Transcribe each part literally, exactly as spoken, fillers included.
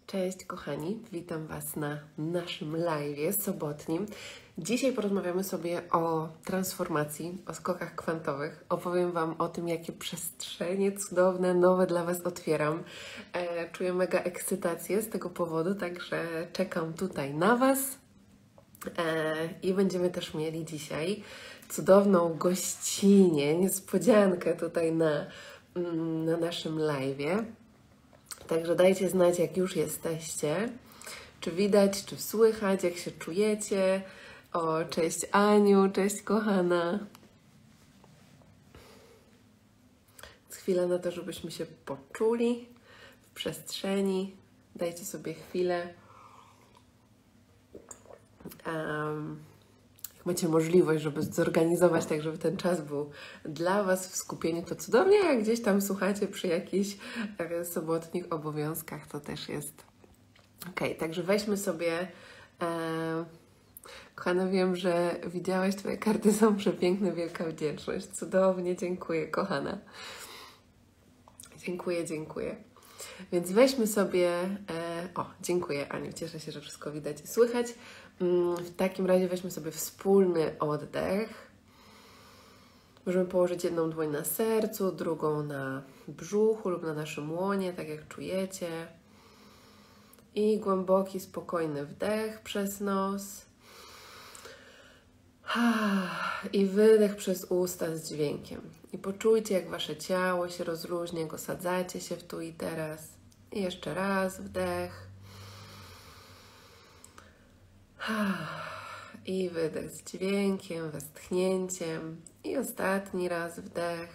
Cześć kochani, witam Was na naszym live'ie sobotnim. Dzisiaj porozmawiamy sobie o transformacji, o skokach kwantowych. Opowiem Wam o tym, jakie przestrzenie cudowne, nowe dla Was otwieram. E, czuję mega ekscytację z tego powodu, także czekam tutaj na Was. E, I będziemy też mieli dzisiaj cudowną gościnę, niespodziankę tutaj na, na naszym live'ie. Także dajcie znać, jak już jesteście, czy widać, czy słychać, jak się czujecie. O, cześć Aniu, cześć kochana. Chwilę na to, żebyśmy się poczuli w przestrzeni. Dajcie sobie chwilę. Um, jak macie możliwość, żeby zorganizować tak, żeby ten czas był dla Was w skupieniu, to cudownie, jak gdzieś tam słuchacie przy jakichś e, sobotnich obowiązkach, to też jest ok. Także weźmy sobie, e, kochana, wiem, że widziałaś, Twoje karty są przepiękne, wielka wdzięczność, cudownie, dziękuję kochana, dziękuję, dziękuję. Więc weźmy sobie, e, o, dziękuję Aniu, cieszę się, że wszystko widać i słychać. W takim razie weźmy sobie wspólny oddech. Możemy położyć jedną dłoń na sercu, drugą na brzuchu lub na naszym łonie, tak jak czujecie. I głęboki, spokojny wdech przez nos. I wydech przez usta z dźwiękiem. I poczujcie, jak Wasze ciało się rozluźnia, jak osadzacie się w tu i teraz. I jeszcze raz wdech. I wydech z dźwiękiem, westchnięciem. I ostatni raz wdech.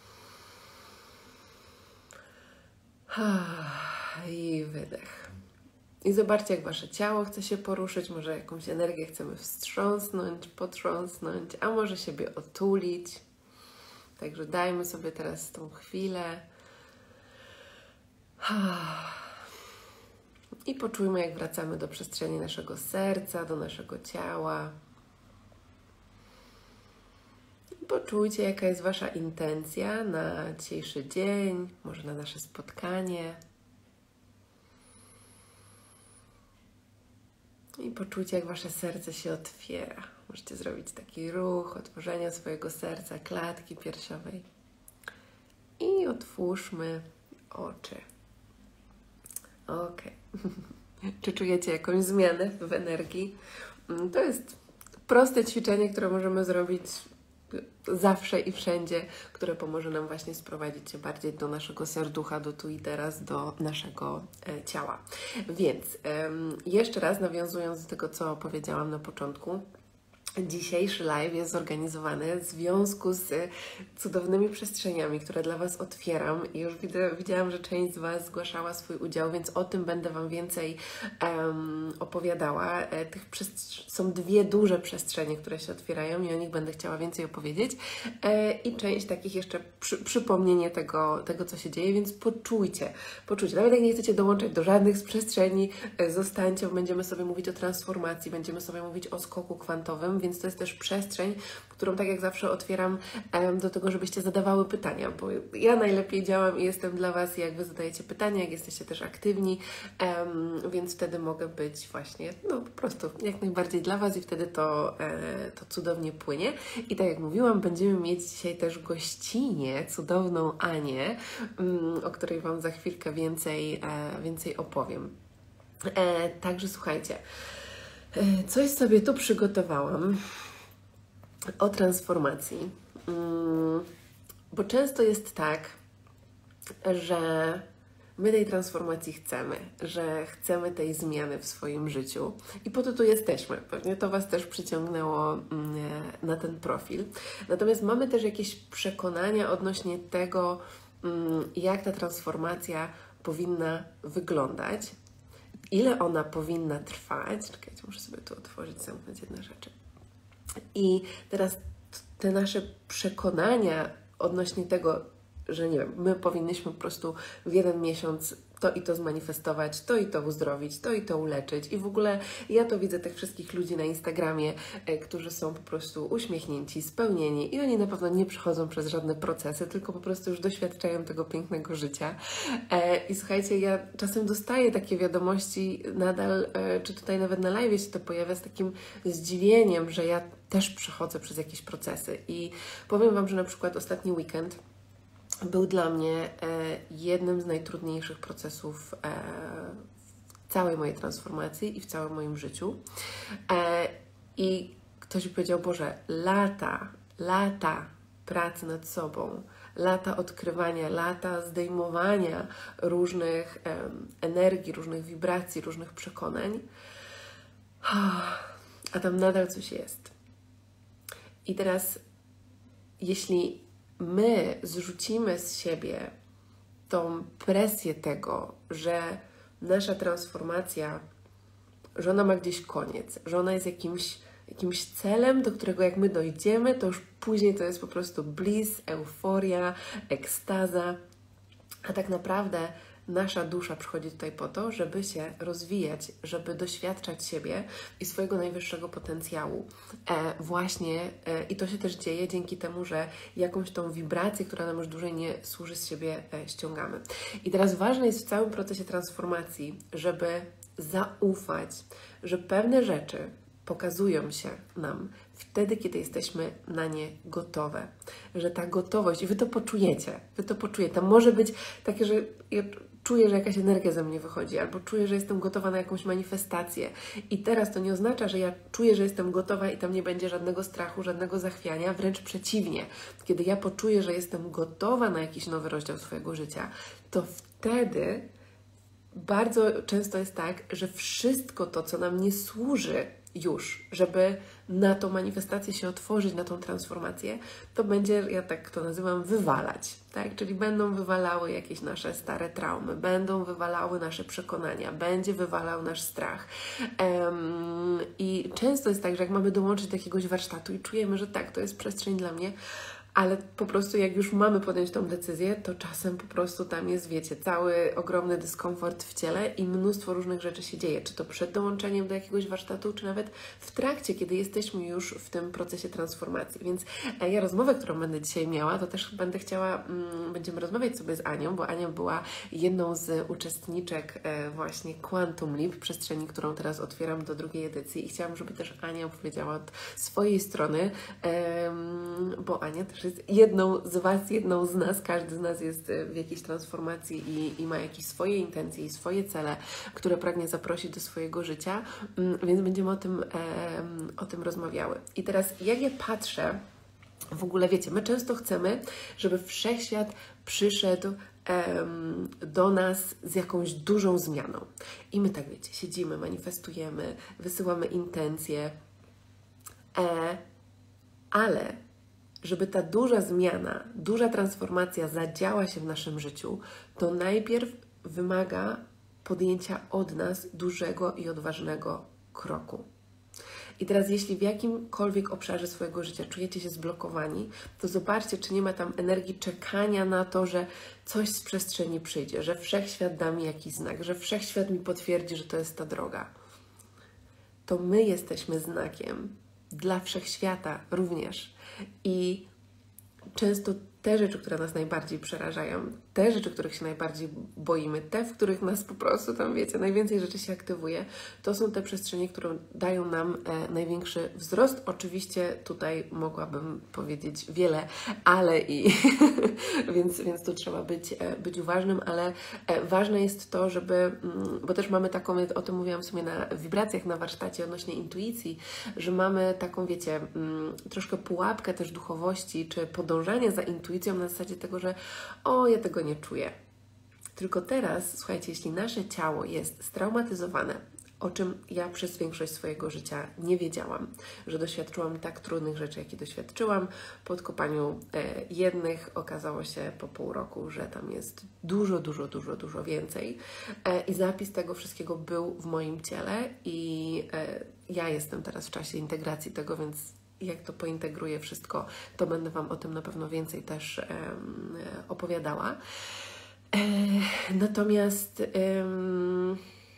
I wydech. I zobaczcie, jak Wasze ciało chce się poruszyć. Może jakąś energię chcemy wstrząsnąć, potrząsnąć, a może siebie otulić. Także dajmy sobie teraz tą chwilę. I poczujmy, jak wracamy do przestrzeni naszego serca, do naszego ciała. I poczujcie, jaka jest Wasza intencja na dzisiejszy dzień, może na nasze spotkanie. I poczujcie, jak Wasze serce się otwiera. Możecie zrobić taki ruch otworzenia swojego serca, klatki piersiowej. I otwórzmy oczy. Ok. Czy czujecie jakąś zmianę w energii? To jest proste ćwiczenie, które możemy zrobić zawsze i wszędzie, które pomoże nam właśnie sprowadzić się bardziej do naszego serducha, do tu i teraz, do naszego e, ciała. Więc um, jeszcze raz nawiązując do tego, co powiedziałam na początku, dzisiejszy live jest zorganizowany w związku z cudownymi przestrzeniami, które dla Was otwieram i już widzę, widziałam, że część z Was zgłaszała swój udział, więc o tym będę Wam więcej um, opowiadała. E, tych są dwie duże przestrzenie, które się otwierają i o nich będę chciała więcej opowiedzieć e, i część takich jeszcze przy, przypomnienie tego, tego, co się dzieje, więc poczujcie, poczujcie. Nawet jak nie chcecie dołączać do żadnych z przestrzeni, e, zostańcie, będziemy sobie mówić o transformacji, będziemy sobie mówić o skoku kwantowym, więc to jest też przestrzeń, którą tak jak zawsze otwieram um, do tego, żebyście zadawały pytania, bo ja najlepiej działam i jestem dla Was, jak Wy zadajecie pytania, jak jesteście też aktywni, um, więc wtedy mogę być właśnie, no po prostu jak najbardziej dla Was i wtedy to, e, to cudownie płynie. I tak jak mówiłam, będziemy mieć dzisiaj też gościnę, cudowną Anię, um, o której Wam za chwilkę więcej, e, więcej opowiem. E, także słuchajcie, coś sobie tu przygotowałam o transformacji, bo często jest tak, że my tej transformacji chcemy, że chcemy tej zmiany w swoim życiu i po to tu jesteśmy. Pewnie to Was też przyciągnęło na ten profil. Natomiast mamy też jakieś przekonania odnośnie tego, jak ta transformacja powinna wyglądać. Ile ona powinna trwać? Czekajcie, muszę sobie tu otworzyć, zamknąć jedne rzeczy. I teraz te nasze przekonania odnośnie tego, że nie wiem, my powinniśmy po prostu w jeden miesiąc to i to zmanifestować, to i to uzdrowić, to i to uleczyć. I w ogóle ja to widzę tych wszystkich ludzi na Instagramie, e, którzy są po prostu uśmiechnięci, spełnieni i oni na pewno nie przechodzą przez żadne procesy, tylko po prostu już doświadczają tego pięknego życia. E, I słuchajcie, ja czasem dostaję takie wiadomości nadal, e, czy tutaj nawet na live się to pojawia, z takim zdziwieniem, że ja też przechodzę przez jakieś procesy. I powiem Wam, że na przykład ostatni weekend był dla mnie e, jednym z najtrudniejszych procesów e, w całej mojej transformacji i w całym moim życiu. E, I ktoś mi powiedział, Boże, lata, lata pracy nad sobą, lata odkrywania, lata zdejmowania różnych e, energii, różnych wibracji, różnych przekonań, a tam nadal coś jest. I teraz, jeśli my zrzucimy z siebie tą presję tego, że nasza transformacja, że ona ma gdzieś koniec, że ona jest jakimś, jakimś celem, do którego jak my dojdziemy, to już później to jest po prostu bliss, euforia, ekstaza, a tak naprawdę nasza dusza przychodzi tutaj po to, żeby się rozwijać, żeby doświadczać siebie i swojego najwyższego potencjału. E, właśnie e, i to się też dzieje dzięki temu, że jakąś tą wibrację, która nam już dłużej nie służy, z siebie e, ściągamy. I teraz ważne jest w całym procesie transformacji, żeby zaufać, że pewne rzeczy pokazują się nam wtedy, kiedy jesteśmy na nie gotowe. Że ta gotowość, i Wy to poczujecie, Wy to poczujecie. Tam może być takie, że ja czuję, że jakaś energia ze mnie wychodzi, albo czuję, że jestem gotowa na jakąś manifestację. I teraz to nie oznacza, że ja czuję, że jestem gotowa i tam nie będzie żadnego strachu, żadnego zachwiania, wręcz przeciwnie. Kiedy ja poczuję, że jestem gotowa na jakiś nowy rozdział swojego życia, to wtedy bardzo często jest tak, że wszystko to, co nam nie służy już, żeby na tą manifestację się otworzyć, na tą transformację, to będzie, ja tak to nazywam, wywalać, tak? Czyli będą wywalały jakieś nasze stare traumy, będą wywalały nasze przekonania, będzie wywalał nasz strach. Um, I często jest tak, że jak mamy dołączyć do jakiegoś warsztatu i czujemy, że tak, to jest przestrzeń dla mnie, ale po prostu jak już mamy podjąć tą decyzję, to czasem po prostu tam jest, wiecie, cały ogromny dyskomfort w ciele i mnóstwo różnych rzeczy się dzieje. Czy to przed dołączeniem do jakiegoś warsztatu, czy nawet w trakcie, kiedy jesteśmy już w tym procesie transformacji. Więc ja rozmowę, którą będę dzisiaj miała, to też będę chciała, mm, będziemy rozmawiać sobie z Anią, bo Ania była jedną z uczestniczek e, właśnie Quantum Leap, przestrzeni, którą teraz otwieram do drugiej edycji i chciałam, żeby też Ania opowiedziała od swojej strony, e, bo Ania też jest jedną z Was, jedną z nas, każdy z nas jest w jakiejś transformacji i, i ma jakieś swoje intencje i swoje cele, które pragnie zaprosić do swojego życia, więc będziemy o tym, e, o tym rozmawiały. I teraz jak ja patrzę, w ogóle wiecie, my często chcemy, żeby wszechświat przyszedł em, do nas z jakąś dużą zmianą. I my tak, wiecie, siedzimy, manifestujemy, wysyłamy intencje, e, ale żeby ta duża zmiana, duża transformacja zadziała się w naszym życiu, to najpierw wymaga podjęcia od nas dużego i odważnego kroku. I teraz jeśli w jakimkolwiek obszarze swojego życia czujecie się zblokowani, to zobaczcie, czy nie ma tam energii czekania na to, że coś z przestrzeni przyjdzie, że wszechświat da mi jakiś znak, że wszechświat mi potwierdzi, że to jest ta droga. To my jesteśmy znakiem dla wszechświata również. I często te rzeczy, które nas najbardziej przerażają, te rzeczy, których się najbardziej boimy, te, w których nas po prostu tam, wiecie, najwięcej rzeczy się aktywuje, to są te przestrzenie, które dają nam e, największy wzrost. Oczywiście tutaj mogłabym powiedzieć wiele, ale i więc, więc tu trzeba być, e, być uważnym, ale e, ważne jest to, żeby, mm, bo też mamy taką, o tym mówiłam w sumie na wibracjach na warsztacie odnośnie intuicji, że mamy taką, wiecie, mm, troszkę pułapkę też duchowości, czy podążania za intuicją na zasadzie tego, że o, ja tego nie czuję. Tylko teraz, słuchajcie, jeśli nasze ciało jest straumatyzowane, o czym ja przez większość swojego życia nie wiedziałam, że doświadczyłam tak trudnych rzeczy, jakie doświadczyłam. Po odkopaniu e, jednych okazało się po pół roku, że tam jest dużo, dużo, dużo, dużo więcej. E, I zapis tego wszystkiego był w moim ciele i e, ja jestem teraz w czasie integracji tego, więc jak to pointegruję wszystko, to będę Wam o tym na pewno więcej też um, opowiadała. Natomiast ym,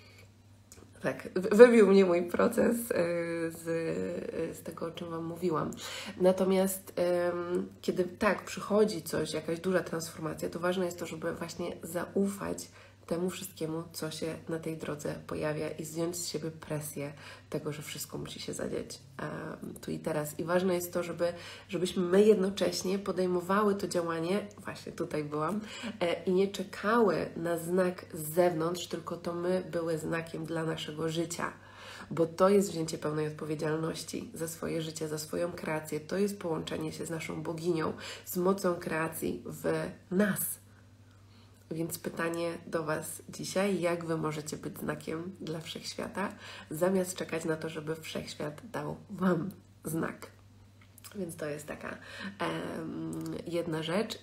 tak, wybił mnie mój proces y, z, z tego, o czym Wam mówiłam. Natomiast ym, kiedy tak, przychodzi coś, jakaś duża transformacja, to ważne jest to, żeby właśnie zaufać temu wszystkiemu, co się na tej drodze pojawia i zdjąć z siebie presję tego, że wszystko musi się zadziać um, tu i teraz. I ważne jest to, żeby, żebyśmy my jednocześnie podejmowały to działanie, właśnie tutaj byłam, e, i nie czekały na znak z zewnątrz, tylko to my były znakiem dla naszego życia. Bo to jest wzięcie pełnej odpowiedzialności za swoje życie, za swoją kreację. To jest połączenie się z naszą boginią, z mocą kreacji w nas. Więc pytanie do Was dzisiaj, jak Wy możecie być znakiem dla Wszechświata, zamiast czekać na to, żeby Wszechświat dał Wam znak. Więc to jest taka um, jedna rzecz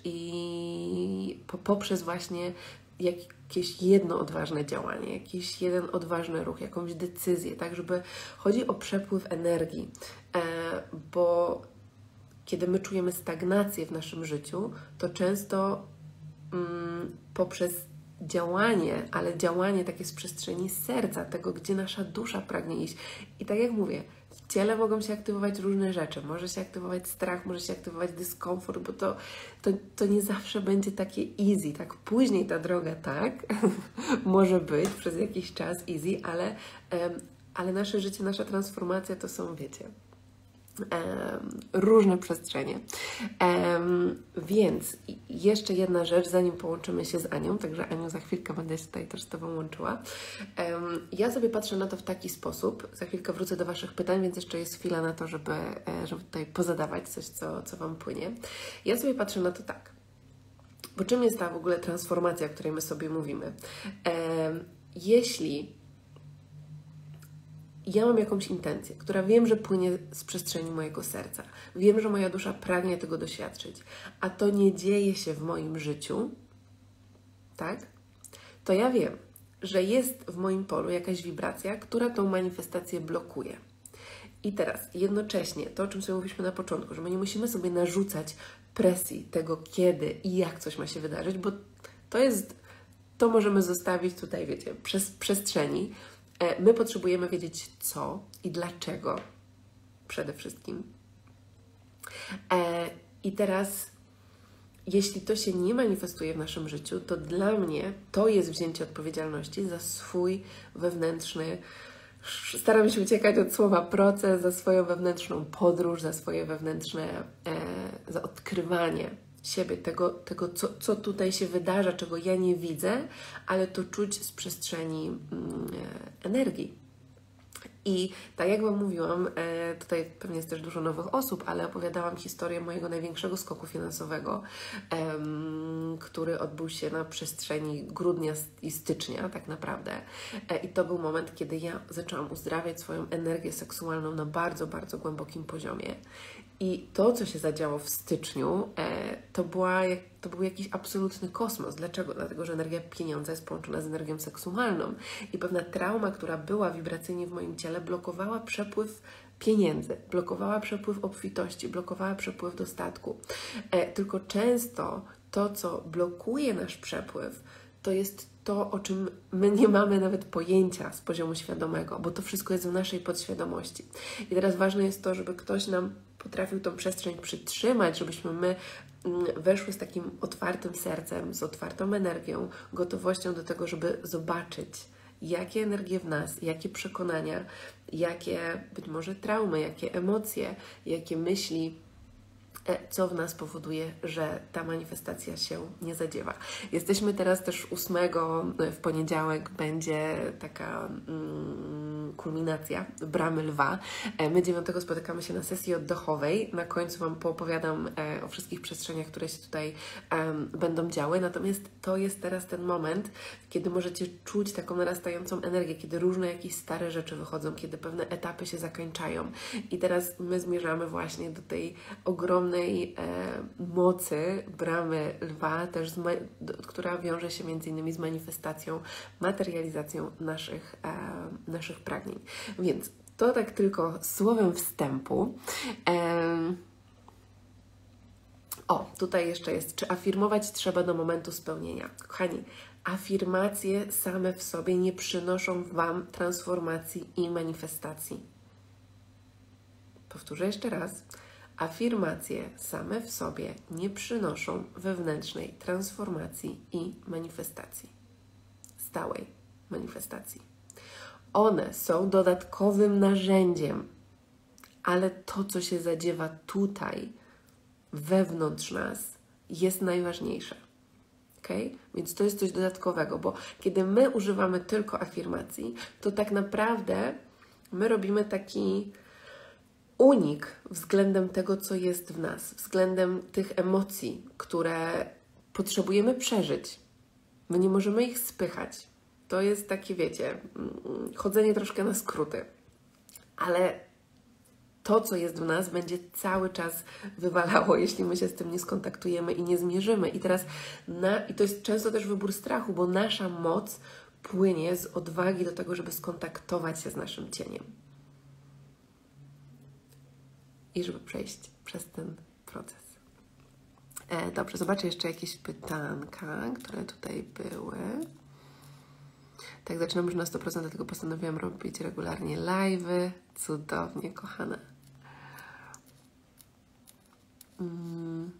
i po, poprzez właśnie jakieś jedno odważne działanie, jakiś jeden odważny ruch, jakąś decyzję, tak, żeby chodzi o przepływ energii, e, bo kiedy my czujemy stagnację w naszym życiu, to często poprzez działanie, ale działanie takie z przestrzeni serca, tego, gdzie nasza dusza pragnie iść. I tak jak mówię, w ciele mogą się aktywować różne rzeczy. Może się aktywować strach, może się aktywować dyskomfort, bo to, to, to nie zawsze będzie takie easy. Tak, później ta droga, tak, może być przez jakiś czas easy, ale, um, ale nasze życie, nasza transformacja to są, wiecie, Um, różne przestrzenie. Um, więc jeszcze jedna rzecz, zanim połączymy się z Anią, także Aniu, za chwilkę będę się tutaj też z Tobą łączyła. Um, ja sobie patrzę na to w taki sposób, za chwilkę wrócę do Waszych pytań, więc jeszcze jest chwila na to, żeby, żeby tutaj pozadawać coś, co, co Wam płynie. Ja sobie patrzę na to tak, bo czym jest ta w ogóle transformacja, o której my sobie mówimy? Um, jeśli ja mam jakąś intencję, która wiem, że płynie z przestrzeni mojego serca. Wiem, że moja dusza pragnie tego doświadczyć, a to nie dzieje się w moim życiu, tak? To ja wiem, że jest w moim polu jakaś wibracja, która tą manifestację blokuje. I teraz jednocześnie to, o czym sobie mówiliśmy na początku, że my nie musimy sobie narzucać presji tego, kiedy i jak coś ma się wydarzyć, bo to jest, to możemy zostawić tutaj, wiecie, przez przestrzeni. My potrzebujemy wiedzieć co i dlaczego przede wszystkim. I teraz, jeśli to się nie manifestuje w naszym życiu, to dla mnie to jest wzięcie odpowiedzialności za swój wewnętrzny, staram się uciekać od słowa proces, za swoją wewnętrzną podróż, za swoje wewnętrzne, e, za odkrywanie siebie, tego, tego co, co tutaj się wydarza, czego ja nie widzę, ale to czuć z przestrzeni mm, energii. I tak jak Wam mówiłam, e, tutaj pewnie jest też dużo nowych osób, ale opowiadałam historię mojego największego skoku finansowego, em, który odbył się na przestrzeni grudnia i stycznia tak naprawdę. E, I to był moment, kiedy ja zaczęłam uzdrawiać swoją energię seksualną na bardzo, bardzo głębokim poziomie. I to, co się zadziało w styczniu, e, to, była, to był jakiś absolutny kosmos. Dlaczego? Dlatego, że energia pieniądza jest połączona z energią seksualną i pewna trauma, która była wibracyjnie w moim ciele, blokowała przepływ pieniędzy, blokowała przepływ obfitości, blokowała przepływ dostatku. E, tylko często to, co blokuje nasz przepływ, to jest to, o czym my nie mamy nawet pojęcia z poziomu świadomego, bo to wszystko jest w naszej podświadomości. I teraz ważne jest to, żeby ktoś nam potrafił tą przestrzeń przytrzymać, żebyśmy my weszły z takim otwartym sercem, z otwartą energią, gotowością do tego, żeby zobaczyć, jakie energie w nas, jakie przekonania, jakie być może traumy, jakie emocje, jakie myśli, co w nas powoduje, że ta manifestacja się nie zadziewa. Jesteśmy teraz też ósmego, w poniedziałek będzie taka mm, kulminacja Bramy Lwa. My dziewiątego spotykamy się na sesji oddechowej. Na końcu Wam poopowiadam e, o wszystkich przestrzeniach, które się tutaj e, będą działy. Natomiast to jest teraz ten moment, kiedy możecie czuć taką narastającą energię, kiedy różne jakieś stare rzeczy wychodzą, kiedy pewne etapy się zakończają. I teraz my zmierzamy właśnie do tej ogromnej E, mocy Bramy Lwa, też z, do, która wiąże się między innymi z manifestacją, materializacją naszych, e, naszych pragnień. Więc to tak tylko słowem wstępu. E, O, tutaj jeszcze jest, czy afirmować trzeba do momentu spełnienia. Kochani, afirmacje same w sobie nie przynoszą Wam transformacji i manifestacji. Powtórzę jeszcze raz. Afirmacje same w sobie nie przynoszą wewnętrznej transformacji i manifestacji. Stałej manifestacji. One są dodatkowym narzędziem, ale to, co się zadziewa tutaj, wewnątrz nas, jest najważniejsze. Okay? Więc to jest coś dodatkowego, bo kiedy my używamy tylko afirmacji, to tak naprawdę my robimy taki unik względem tego, co jest w nas, względem tych emocji, które potrzebujemy przeżyć. My nie możemy ich spychać. To jest takie, wiecie, chodzenie troszkę na skróty. Ale to, co jest w nas, będzie cały czas wywalało, jeśli my się z tym nie skontaktujemy i nie zmierzymy. I teraz, na, i to jest często też wybór strachu, bo nasza moc płynie z odwagi do tego, żeby skontaktować się z naszym cieniem. I żeby przejść przez ten proces. E, dobrze, zobaczę jeszcze jakieś pytanka, które tutaj były. Tak, zaczynam już na sto procent, dlatego postanowiłam robić regularnie live'y. Cudownie, kochana. Mm.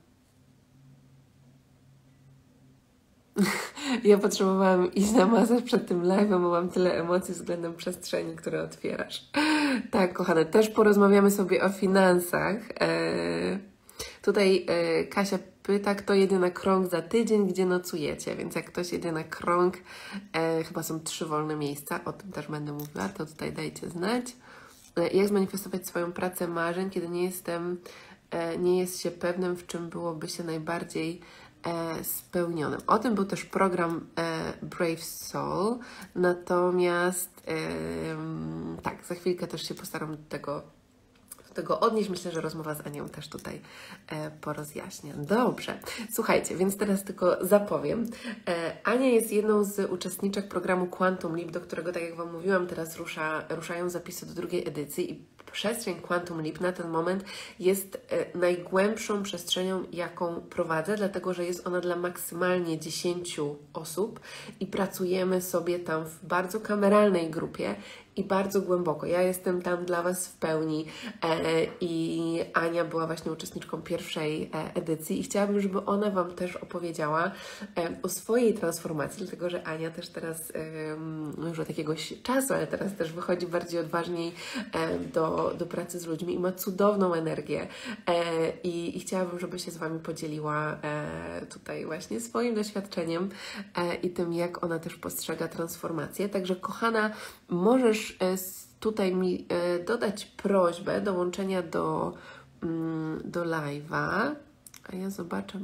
Ja potrzebowałam iść na masaż przed tym live'em, bo mam tyle emocji względem przestrzeni, które otwierasz. Tak, kochane, też porozmawiamy sobie o finansach. Eee, tutaj e, Kasia pyta, kto jedzie na krąg za tydzień, gdzie nocujecie? Więc jak ktoś jedzie na krąg, e, chyba są trzy wolne miejsca, o tym też będę mówiła, to tutaj dajcie znać. E, jak zmanifestować swoją pracę marzeń, kiedy nie jestem, e, nie jest się pewnym, w czym byłoby się najbardziej e, spełnionym. O tym był też program e, Brave Soul, natomiast e, tak, za chwilkę też się postaram do tego do tego odnieść. Myślę, że rozmowa z Anią też tutaj e, porozjaśnia. Dobrze, słuchajcie, więc teraz tylko zapowiem. E, Ania jest jedną z uczestniczek programu Quantum Leap, do którego, tak jak Wam mówiłam, teraz rusza, ruszają zapisy do drugiej edycji i przestrzeń Quantum Leap na ten moment jest e, najgłębszą przestrzenią, jaką prowadzę, dlatego że jest ona dla maksymalnie dziesięciu osób i pracujemy sobie tam w bardzo kameralnej grupie i bardzo głęboko. Ja jestem tam dla Was w pełni e, i Ania była właśnie uczestniczką pierwszej e, edycji i chciałabym, żeby ona Wam też opowiedziała e, o swojej transformacji, dlatego że Ania też teraz e, już od jakiegoś czasu, ale teraz też wychodzi bardziej odważniej e, do, do pracy z ludźmi i ma cudowną energię e, i, i chciałabym, żeby się z Wami podzieliła e, tutaj właśnie swoim doświadczeniem e, i tym, jak ona też postrzega transformację. Także kochana, możesz tutaj mi dodać prośbę dołączenia do, do live'a, a ja zobaczę,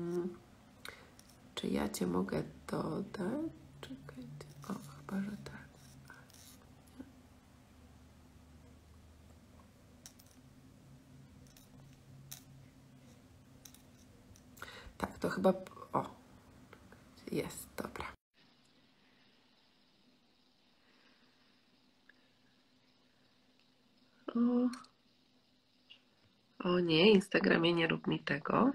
czy ja Cię mogę dodać. Czekajcie, o, chyba, że tak. Tak, to chyba, o, jest, dobra. O, o nie, Instagramie, nie rób mi tego.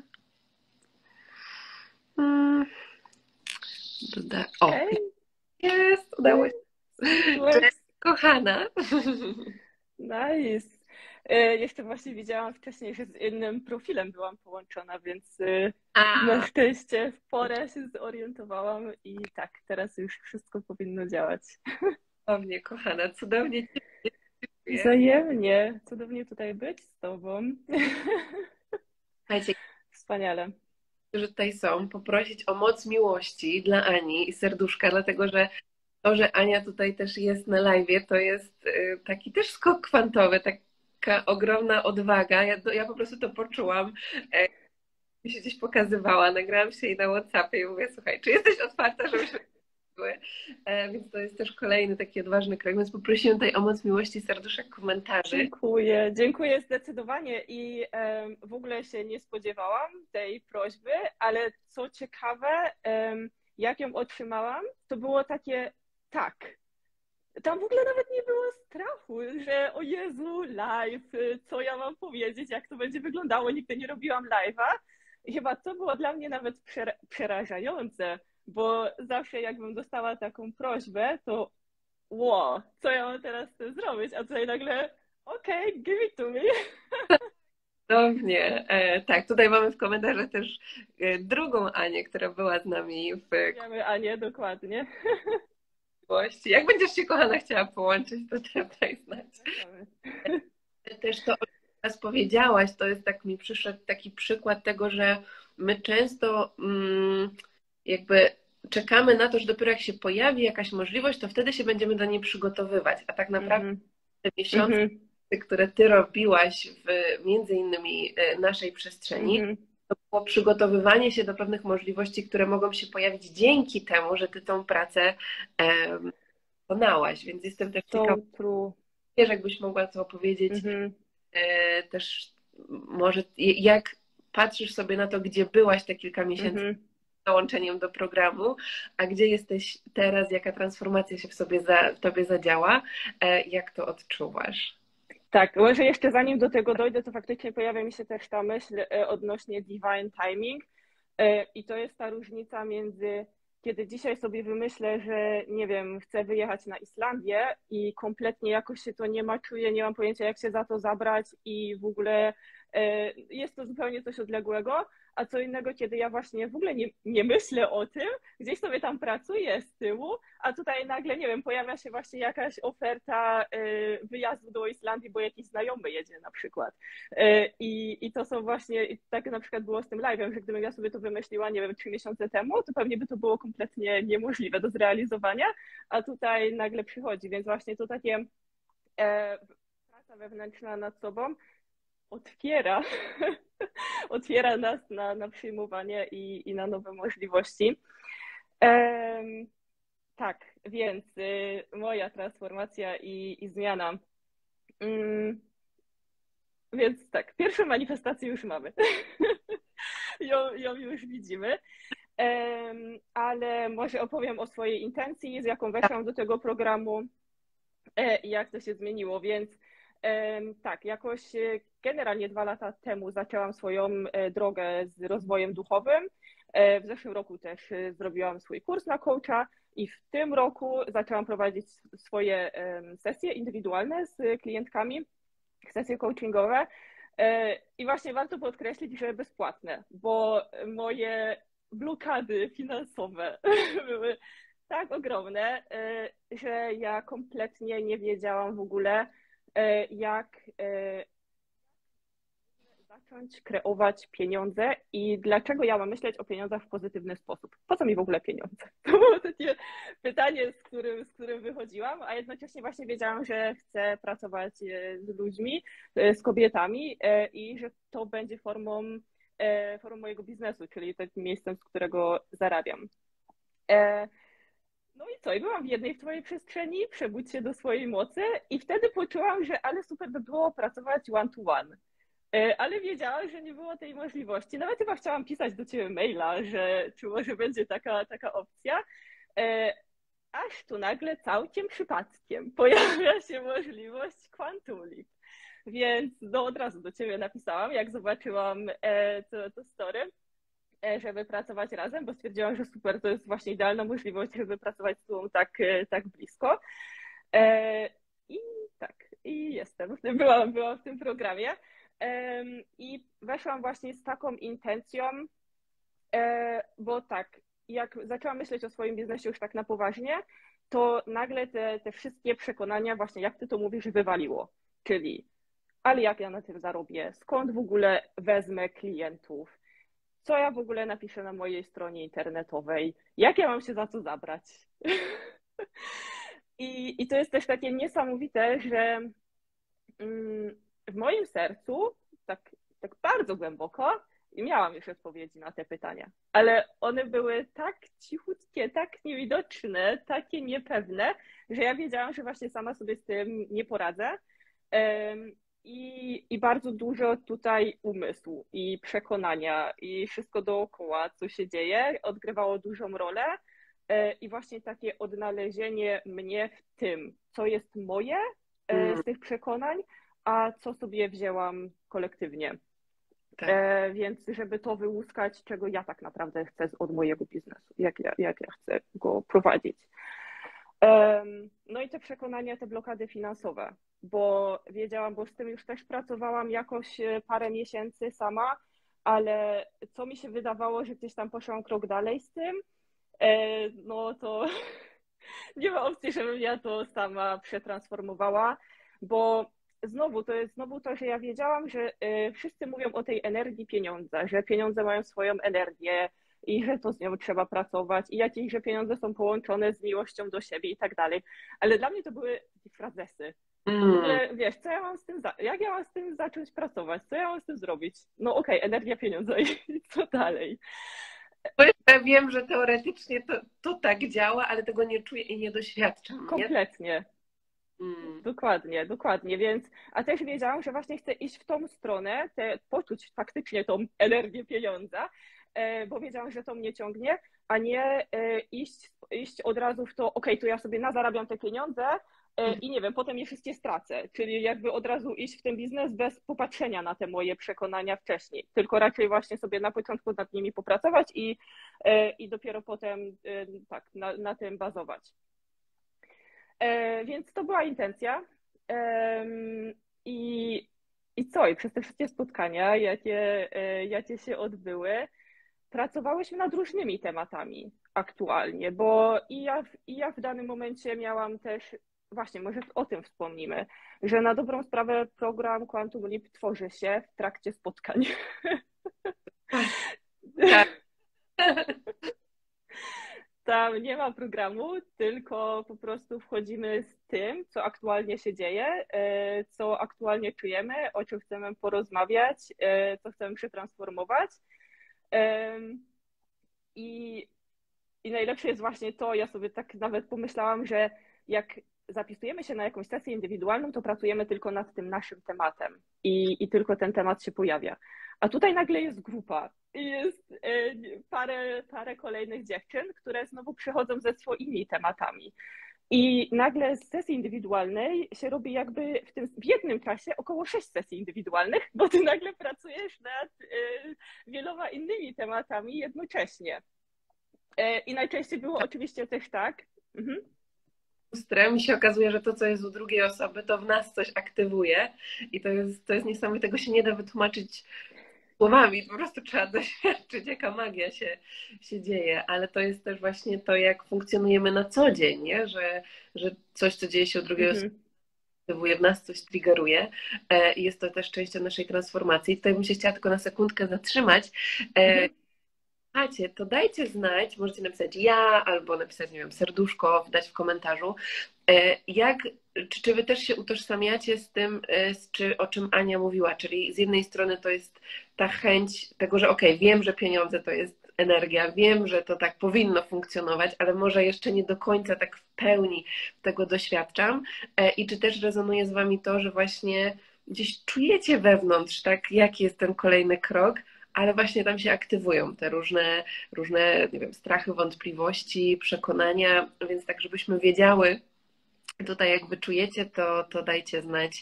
Hmm. Doda o, Hej. Jest, udało się. Cześć, kochana. Nice. E, jeszcze właśnie widziałam wcześniej, że z innym profilem byłam połączona, więc e, na szczęście w porę się zorientowałam i tak, teraz już wszystko powinno działać. O mnie, kochana, cudownie Cię dziękuję. Wzajemnie. Cudownie tutaj być z Tobą. Słuchajcie, Wspaniale. którzy tutaj są, poprosić o moc miłości dla Ani i serduszka, dlatego że to, że Ania tutaj też jest na live'ie, to jest y, taki też skok kwantowy, taka ogromna odwaga. Ja, ja po prostu to poczułam. E, mi się gdzieś pokazywała, nagrałam się jej na WhatsAppie i mówię, słuchaj, czy jesteś otwarta, żebyśmy E, więc to jest też kolejny taki odważny krok, więc poprosiłam tutaj o moc miłości, serduszek, komentarzy. Dziękuję, dziękuję zdecydowanie i um, w ogóle się nie spodziewałam tej prośby, ale co ciekawe, um, jak ją otrzymałam, to było takie tak. Tam w ogóle nawet nie było strachu, że o Jezu, live, co ja mam powiedzieć, jak to będzie wyglądało, nigdy nie robiłam live'a. chyba to było dla mnie nawet przerażające, bo zawsze jakbym dostała taką prośbę, to wow, co ja mam teraz z tym zrobić? A tutaj nagle, okej, okay, give it to me. Cudownie. E, tak, tutaj mamy w komentarzach też e, drugą Anię, która była z nami w Wiemy Anię, dokładnie. Miłości. Jak będziesz się, kochana, chciała połączyć, to daj znać. Też to, o czym teraz powiedziałaś, to jest tak, mi przyszedł taki przykład tego, że my często mm, jakby czekamy na to, że dopiero jak się pojawi jakaś możliwość, to wtedy się będziemy do niej przygotowywać. A tak naprawdę mm-hmm. te miesiące, mm-hmm. które ty robiłaś w między innymi naszej przestrzeni, mm-hmm. to było przygotowywanie się do pewnych możliwości, które mogą się pojawić dzięki temu, że ty tą pracę um, wykonałaś. Więc jestem też to ciekawa, true. wiesz, jakbyś mogła to opowiedzieć mm-hmm. e, też może jak patrzysz sobie na to, gdzie byłaś te kilka miesięcy mm-hmm. dołączeniem do programu, a gdzie jesteś teraz, jaka transformacja się w sobie za, w tobie zadziała, e, jak to odczuwasz? Tak, może jeszcze zanim do tego dojdę, to faktycznie pojawia mi się też ta myśl odnośnie divine timing i to jest ta różnica między, kiedy dzisiaj sobie wymyślę, że nie wiem, chcę wyjechać na Islandię i kompletnie jakoś się to nie maczuję, nie mam pojęcia, jak się za to zabrać i w ogóle jest to zupełnie coś odległego, a co innego, kiedy ja właśnie w ogóle nie, nie myślę o tym, gdzieś sobie tam pracuję z tyłu, a tutaj nagle, nie wiem, pojawia się właśnie jakaś oferta wyjazdu do Islandii, bo jakiś znajomy jedzie na przykład. I, i to są właśnie, tak na przykład było z tym live'em, że gdybym ja sobie to wymyśliła, nie wiem, trzy miesiące temu, to pewnie by to było kompletnie niemożliwe do zrealizowania, a tutaj nagle przychodzi, więc właśnie to takie e, praca wewnętrzna nad sobą otwiera, otwiera nas na, na przyjmowanie i, i na nowe możliwości. Um, tak, więc y, moja transformacja i, i zmiana. Um, więc tak, pierwszą manifestację już mamy. ją, ją już widzimy. Um, ale może opowiem o swojej intencji, z jaką weszłam do tego programu e, i jak to się zmieniło, więc tak, jakoś generalnie dwa lata temu zaczęłam swoją drogę z rozwojem duchowym. W zeszłym roku też zrobiłam swój kurs na coacha i w tym roku zaczęłam prowadzić swoje sesje indywidualne z klientkami, sesje coachingowe. I właśnie warto podkreślić, że bezpłatne, bo moje blokady finansowe były tak ogromne, że ja kompletnie nie wiedziałam w ogóle, jak zacząć kreować pieniądze i dlaczego ja mam myśleć o pieniądzach w pozytywny sposób. Po co mi w ogóle pieniądze? To było takie pytanie, z którym, z którym wychodziłam, a jednocześnie właśnie wiedziałam, że chcę pracować z ludźmi, z kobietami i że to będzie formą, formą mojego biznesu, czyli takim miejscem, z którego zarabiam. No i co? I byłam w jednej w twojej przestrzeni, przebudź się do swojej mocy i wtedy poczułam, że ale super by było pracować one to one. Ale wiedziałam, że nie było tej możliwości. Nawet chyba chciałam pisać do ciebie maila, że czy może będzie taka, taka opcja. Aż tu nagle całkiem przypadkiem pojawia się możliwość Quantum Leap. Więc no, od razu do ciebie napisałam, jak zobaczyłam to, to story, żeby pracować razem, bo stwierdziłam, że super, to jest właśnie idealna możliwość, żeby pracować z tobą tak, tak blisko. I tak, i jestem, w tym, byłam, byłam w tym programie i weszłam właśnie z taką intencją, bo tak, jak zaczęłam myśleć o swoim biznesie już tak na poważnie, to nagle te, te wszystkie przekonania właśnie, jak ty to mówisz, wywaliło, czyli ale jak ja na tym zarobię, skąd w ogóle wezmę klientów, co ja w ogóle napiszę na mojej stronie internetowej, jak ja mam się za to zabrać. I, i to jest też takie niesamowite, że w moim sercu, tak, tak bardzo głęboko, miałam już odpowiedzi na te pytania, ale one były tak cichutkie, tak niewidoczne, takie niepewne, że ja wiedziałam, że właśnie sama sobie z tym nie poradzę. I, I bardzo dużo tutaj umysłu i przekonania i wszystko dookoła, co się dzieje, odgrywało dużą rolę i właśnie takie odnalezienie mnie w tym, co jest moje z tych przekonań, a co sobie wzięłam kolektywnie. tak. E, więc żeby to wyłuskać, czego ja tak naprawdę chcę od mojego biznesu, jak ja, jak ja chcę go prowadzić. Um, no i te przekonania, te blokady finansowe, bo wiedziałam, bo z tym już też pracowałam jakoś parę miesięcy sama, ale co mi się wydawało, że gdzieś tam poszłam krok dalej z tym, e, no to nie ma opcji, żebym ja to sama przetransformowała, bo znowu to jest znowu to, że ja wiedziałam, że y, wszyscy mówią o tej energii pieniądza, że pieniądze mają swoją energię i że to z nią trzeba pracować i jakieś, że pieniądze są połączone z miłością do siebie i tak dalej. Ale dla mnie to były takie frazesy. W ogóle, wiesz, co ja mam z tym, za- jak ja mam z tym zacząć pracować? Co ja mam z tym zrobić? No okej, okay, energia pieniądza i co dalej? Bo ja wiem, że teoretycznie to, to tak działa, ale tego nie czuję i nie doświadczam. Nie? Kompletnie. Mm. Dokładnie, dokładnie, więc, a też wiedziałam, że właśnie chcę iść w tą stronę, te, poczuć faktycznie tą energię pieniądza, e, bo wiedziałam, że to mnie ciągnie, a nie e, iść, iść od razu w to, okej, to ja sobie nazarabiam te pieniądze e, i nie wiem, potem je wszystkie stracę, czyli jakby od razu iść w ten biznes bez popatrzenia na te moje przekonania wcześniej, tylko raczej właśnie sobie na początku nad nimi popracować i, e, i dopiero potem e, tak, na, na tym bazować. E, więc to była intencja. E, i, I co? I przez te wszystkie spotkania, jakie, e, jakie się odbyły, pracowałyśmy nad różnymi tematami aktualnie, bo i ja, w- i ja w danym momencie miałam też, właśnie może o tym wspomnimy, że na dobrą sprawę program Quantum Leap tworzy się w trakcie spotkań. Tak. Tam nie ma programu, tylko po prostu wchodzimy z tym, co aktualnie się dzieje, e, co aktualnie czujemy, o czym chcemy porozmawiać, e, co chcemy przetransformować. Em, I, I najlepsze jest właśnie to, ja sobie tak nawet pomyślałam, że jak zapisujemy się na jakąś sesję indywidualną, to pracujemy tylko nad tym naszym tematem i, i tylko ten temat się pojawia. A tutaj nagle jest grupa i jest e, parę, parę kolejnych dziewczyn, które znowu przychodzą ze swoimi tematami. I nagle z sesji indywidualnej się robi jakby w tym w jednym czasie około sześć sesji indywidualnych, bo ty nagle pracujesz nad e, wieloma innymi tematami jednocześnie. E, I najczęściej było oczywiście też tak. Mhm. Lustrem i się okazuje, że to, co jest u drugiej osoby, to w nas coś aktywuje i to jest, to jest niesamowite, tego się nie da wytłumaczyć słowami, po prostu trzeba doświadczyć, jaka magia się, się dzieje, ale to jest też właśnie to, jak funkcjonujemy na co dzień, nie? Że, że coś, co dzieje się u drugiej osoby, Mhm. aktywuje w nas, coś triggeruje e, i jest to też częścią naszej transformacji. Tutaj bym się chciała tylko na sekundkę zatrzymać. E, Mhm. Macie, to dajcie znać, możecie napisać ja, albo napisać, nie wiem, serduszko, dać w komentarzu, e, jak, czy, czy wy też się utożsamiacie z tym, e, z, czy, o czym Ania mówiła, czyli z jednej strony to jest ta chęć tego, że okej, okay, wiem, że pieniądze to jest energia, wiem, że to tak powinno funkcjonować, ale może jeszcze nie do końca tak w pełni tego doświadczam, e, i czy też rezonuje z wami to, że właśnie gdzieś czujecie wewnątrz, tak, jaki jest ten kolejny krok, ale właśnie tam się aktywują te różne, różne, nie wiem, strachy, wątpliwości, przekonania, więc tak, żebyśmy wiedziały, tutaj jak wy czujecie, to, to dajcie znać,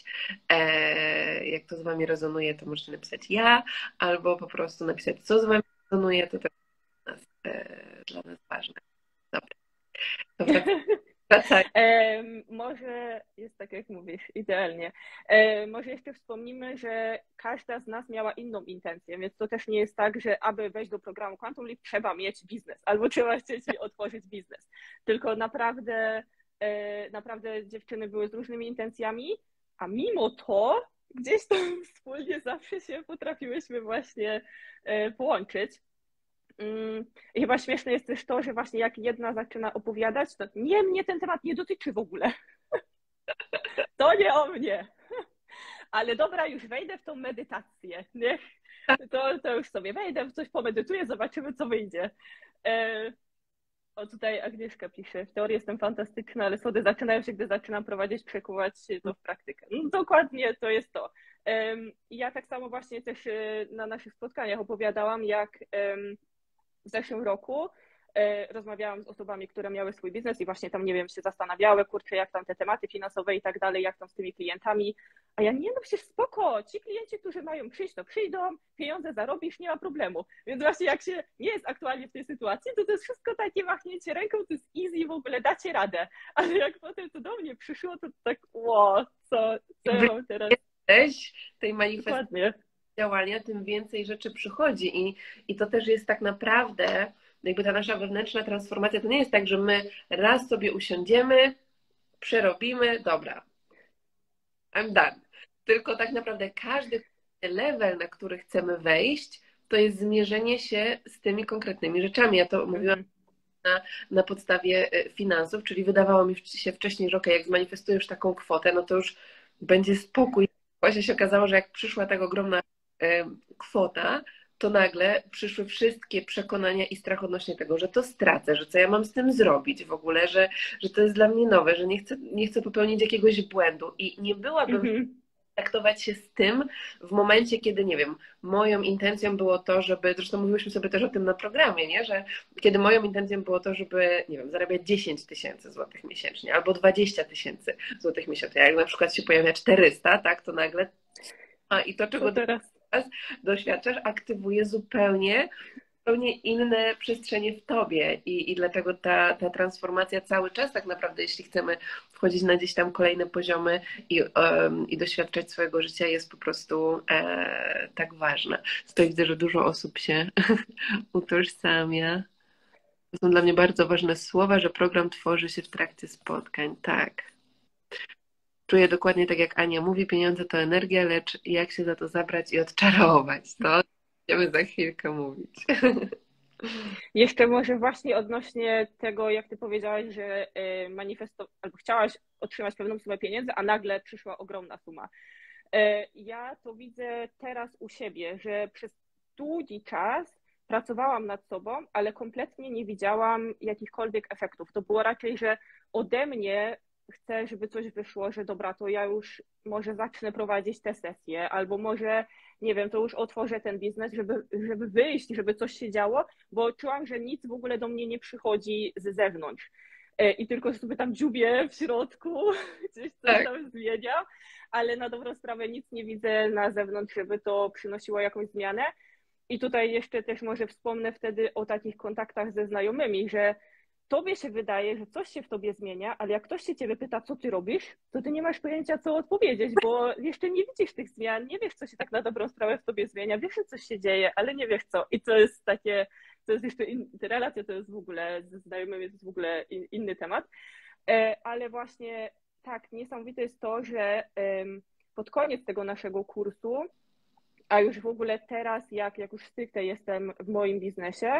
e, jak to z wami rezonuje, to możecie napisać ja, albo po prostu napisać, co z wami rezonuje, to też dla nas, e, dla nas ważne. Dobra, to wrac- wracajmy. Em, może jest tak, jak mówisz, idealnie. E, może jeszcze wspomnimy, że każda z nas miała inną intencję, więc to też nie jest tak, że aby wejść do programu Quantum Leap trzeba mieć biznes albo trzeba chcieć otworzyć biznes. Tylko naprawdę, e, naprawdę dziewczyny były z różnymi intencjami, a mimo to gdzieś tam wspólnie zawsze się potrafiłyśmy właśnie e, połączyć. Mm, I chyba śmieszne jest też to, że właśnie jak jedna zaczyna opowiadać, to nie, mnie ten temat nie dotyczy w ogóle. To nie o mnie. Ale dobra, już wejdę w tą medytację. Niech to, to już sobie wejdę, w coś pomedytuję, zobaczymy, co wyjdzie. E, o, tutaj Agnieszka pisze, w teorii jestem fantastyczna, ale sody zaczynają się, gdy zaczynam prowadzić, przekuwać to w praktykę. No, dokładnie to jest to. Em, ja tak samo właśnie też e, na naszych spotkaniach opowiadałam, jak em, w zeszłym roku e, rozmawiałam z osobami, które miały swój biznes i właśnie tam, nie wiem, się zastanawiały, kurczę, jak tam te tematy finansowe i tak dalej, jak tam z tymi klientami, A ja nie, no przecież spoko, ci klienci, którzy mają przyjść, to przyjdą, pieniądze zarobisz, nie ma problemu. Więc właśnie jak się nie jest aktualnie w tej sytuacji, to to jest wszystko takie machnięcie ręką, to jest easy, w ogóle dacie radę. Ale jak potem to do mnie przyszło, to tak, wow, co, co ja mam teraz? Jesteś tej manifestacji Dokładnie. działania, tym więcej rzeczy przychodzi i, i to też jest tak naprawdę, jakby ta nasza wewnętrzna transformacja, to nie jest tak, że my raz sobie usiądziemy, przerobimy, dobra, I'm done. Tylko tak naprawdę każdy level, na który chcemy wejść, to jest zmierzenie się z tymi konkretnymi rzeczami. Ja to mówiłam na, na podstawie finansów, czyli wydawało mi się wcześniej, że ok, jak zmanifestujesz taką kwotę, no to już będzie spokój. Właśnie się okazało, że jak przyszła tak ogromna e, kwota, to nagle przyszły wszystkie przekonania i strach odnośnie tego, że to stracę, że co ja mam z tym zrobić w ogóle, że, że to jest dla mnie nowe, że nie chcę, nie chcę popełnić jakiegoś błędu i nie byłabym Mhm. traktować się z tym w momencie, kiedy, nie wiem, moją intencją było to, żeby, zresztą mówiłyśmy sobie też o tym na programie, nie? Że kiedy moją intencją było to, żeby, nie wiem, zarabiać dziesięć tysięcy złotych miesięcznie albo dwadzieścia tysięcy złotych miesięcznie, jak na przykład się pojawia czterysta, tak, to nagle a i to, czego To teraz. teraz doświadczasz, aktywuje zupełnie zupełnie inne przestrzenie w tobie i, i dlatego ta, ta transformacja cały czas tak naprawdę, jeśli chcemy wchodzić na gdzieś tam kolejne poziomy i, um, i doświadczać swojego życia, jest po prostu e, tak ważna. Tutaj widzę, że dużo osób się utożsamia. To są dla mnie bardzo ważne słowa, że program tworzy się w trakcie spotkań. Tak. Czuję dokładnie tak, jak Ania mówi, pieniądze to energia, lecz jak się za to zabrać i odczarować, to będziemy za chwilkę mówić. Jeszcze może właśnie odnośnie tego, jak ty powiedziałaś, że manifesto, albo chciałaś otrzymać pewną sumę pieniędzy, a nagle przyszła ogromna suma. Ja to widzę teraz u siebie, że przez długi czas pracowałam nad sobą, ale kompletnie nie widziałam jakichkolwiek efektów. To było raczej, że ode mnie chcę, żeby coś wyszło, że dobra, to ja już może zacznę prowadzić te sesje, albo może, nie wiem, to już otworzę ten biznes, żeby, żeby wyjść, żeby coś się działo, bo czułam, że nic w ogóle do mnie nie przychodzi z zewnątrz. I tylko sobie tam dziubię w środku, gdzieś coś Tak. tam zmieniam, ale na dobrą sprawę nic nie widzę na zewnątrz, żeby to przynosiło jakąś zmianę. I tutaj jeszcze też może wspomnę wtedy o takich kontaktach ze znajomymi, że tobie się wydaje, że coś się w tobie zmienia, ale jak ktoś się ciebie pyta, co ty robisz, to ty nie masz pojęcia, co odpowiedzieć, bo jeszcze nie widzisz tych zmian, nie wiesz, co się tak na dobrą sprawę w tobie zmienia, wiesz, że coś się dzieje, ale nie wiesz co. I to jest takie, to jest jeszcze, in, te relacje to jest w ogóle, ze znajomymi to jest w ogóle in, inny temat. Ale właśnie tak, niesamowite jest to, że pod koniec tego naszego kursu, a już w ogóle teraz, jak, jak już stricte jestem w moim biznesie,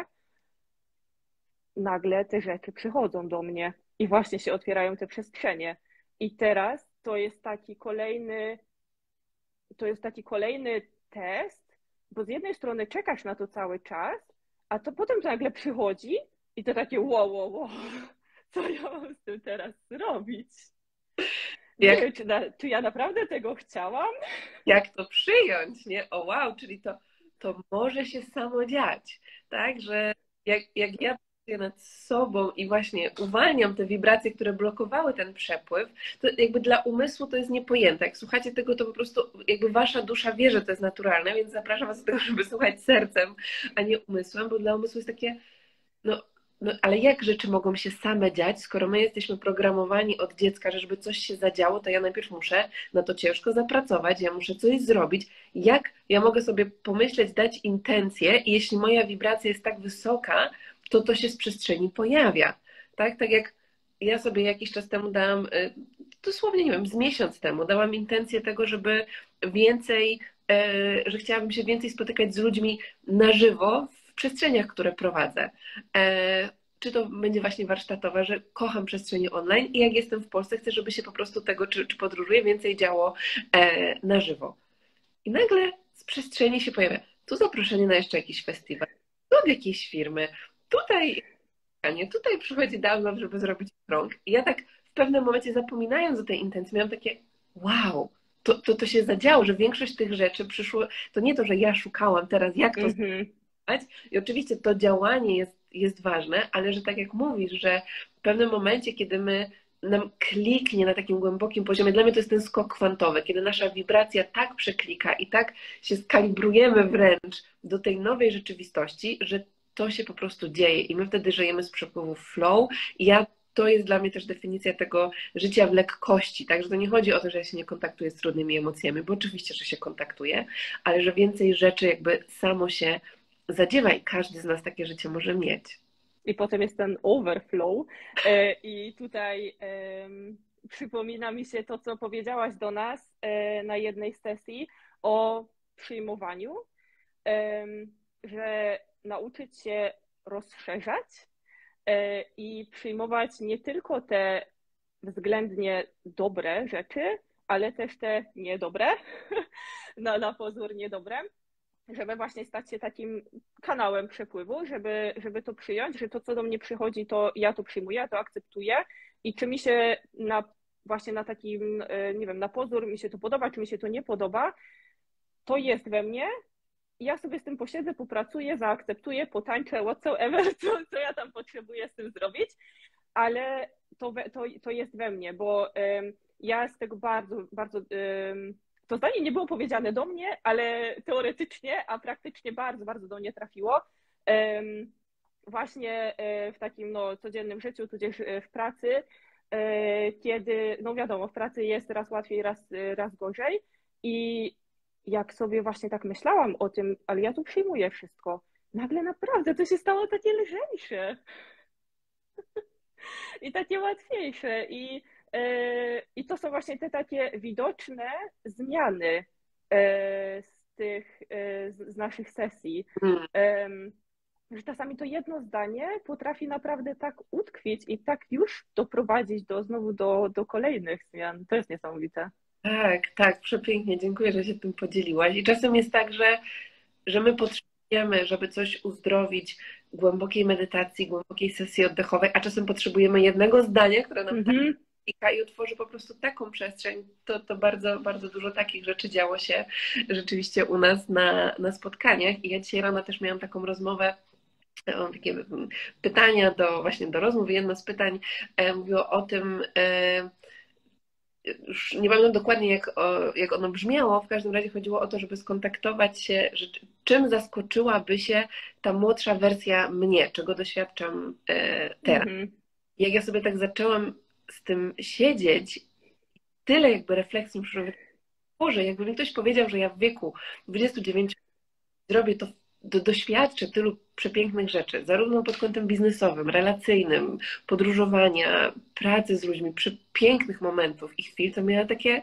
nagle te rzeczy przychodzą do mnie i właśnie się otwierają te przestrzenie. I teraz to jest taki kolejny, to jest taki kolejny test, bo z jednej strony czekasz na to cały czas, a to potem to nagle przychodzi i to takie wow, wow, wow, co ja mam z tym teraz zrobić? Nie Jak, wiem, czy, na, czy ja naprawdę tego chciałam? jak to przyjąć, nie? O wow, czyli to, to może się samo dziać, tak? Że jak, jak ja nad sobą i właśnie uwalniam te wibracje, które blokowały ten przepływ, to jakby dla umysłu to jest niepojęte. Jak słuchacie tego, to po prostu jakby wasza dusza wie, że to jest naturalne, więc zapraszam was do tego, żeby słuchać sercem, a nie umysłem, bo dla umysłu jest takie, no, no ale jak rzeczy mogą się same dziać, skoro my jesteśmy programowani od dziecka, że żeby coś się zadziało, to ja najpierw muszę na to ciężko zapracować, ja muszę coś zrobić. Jak ja mogę sobie pomyśleć, dać intencję i jeśli moja wibracja jest tak wysoka, to to się z przestrzeni pojawia. Tak, tak jak ja sobie jakiś czas temu dałam, dosłownie nie wiem, z miesiąc temu dałam intencję tego, żeby więcej, że chciałabym się więcej spotykać z ludźmi na żywo w przestrzeniach, które prowadzę. Czy to będzie właśnie warsztatowe, że kocham przestrzenie online i jak jestem w Polsce, chcę, żeby się po prostu tego, czy, czy podróżuję, więcej działo na żywo. I nagle z przestrzeni się pojawia tu zaproszenie na jeszcze jakiś festiwal, tu od jakiejś firmy, tutaj, tutaj przychodzi download, żeby zrobić krąg. I ja tak w pewnym momencie, zapominając o tej intencji, miałam takie wow, to, to, to się zadziało, że większość tych rzeczy przyszło, to nie to, że ja szukałam teraz, jak to Mm-hmm. zrobić. I oczywiście to działanie jest, jest ważne, ale że tak jak mówisz, że w pewnym momencie, kiedy my nam kliknie na takim głębokim poziomie. Dla mnie to jest ten skok kwantowy, kiedy nasza wibracja tak przeklika i tak się skalibrujemy wręcz do tej nowej rzeczywistości, że to się po prostu dzieje i my wtedy żyjemy z przepływu flow i ja to jest dla mnie też definicja tego życia w lekkości, także to nie chodzi o to, że ja się nie kontaktuję z trudnymi emocjami, bo oczywiście, że się kontaktuję, ale że więcej rzeczy jakby samo się zadziewa i każdy z nas takie życie może mieć. I potem jest ten overflow. E, I tutaj e, przypomina mi się to, co powiedziałaś do nas e, na jednej z sesji o przyjmowaniu, e, że nauczyć się rozszerzać e, i przyjmować nie tylko te względnie dobre rzeczy, ale też te niedobre, na, na pozór niedobre, żeby właśnie stać się takim kanałem przepływu, żeby, żeby to przyjąć, że to, co do mnie przychodzi, to ja to przyjmuję, ja to akceptuję i czy mi się na, właśnie na takim, nie wiem, na pozór mi się to podoba, czy mi się to nie podoba, to jest we mnie i ja sobie z tym posiedzę, popracuję, zaakceptuję, potańczę, whatsoever, co, co ja tam potrzebuję z tym zrobić, ale to, to, to jest we mnie, bo um, ja z tego bardzo, bardzo um, to zdanie nie było powiedziane do mnie, ale teoretycznie, a praktycznie bardzo, bardzo do mnie trafiło. Um, właśnie w takim no, codziennym życiu, tudzież w pracy, kiedy, no wiadomo, w pracy jest raz łatwiej, raz, raz gorzej i jak sobie właśnie tak myślałam o tym, ale ja tu przyjmuję wszystko, nagle naprawdę to się stało takie lżejsze i takie łatwiejsze i I to są właśnie te takie widoczne zmiany z tych, z naszych sesji, że czasami to jedno zdanie potrafi naprawdę tak utkwić i tak już doprowadzić do, znowu do, do kolejnych zmian. To jest niesamowite. Tak, tak, przepięknie. Dziękuję, że się tym podzieliłaś. I czasem jest tak, że, że my potrzebujemy, żeby coś uzdrowić, głębokiej medytacji, głębokiej sesji oddechowej, a czasem potrzebujemy jednego zdania, które nam mm-hmm. tak i utworzy po prostu taką przestrzeń. To, to bardzo, bardzo dużo takich rzeczy działo się rzeczywiście u nas na, na spotkaniach. I ja dzisiaj rano też miałam taką rozmowę, takie pytania do, właśnie do rozmów. Jedno z pytań mówiło o tym, już nie pamiętam dokładnie jak, jak ono brzmiało, w każdym razie chodziło o to, żeby skontaktować się, że czym zaskoczyłaby się ta młodsza wersja mnie, czego doświadczam teraz. Mm-hmm. Jak ja sobie tak zaczęłam z tym siedzieć, tyle jakby refleksji przyszło, Boże, jakby mi ktoś powiedział, że ja w wieku dwudziestu dziewięciu zrobię to, do, doświadczę tylu przepięknych rzeczy, zarówno pod kątem biznesowym, relacyjnym, podróżowania, pracy z ludźmi, przepięknych momentów i chwil, to miała takie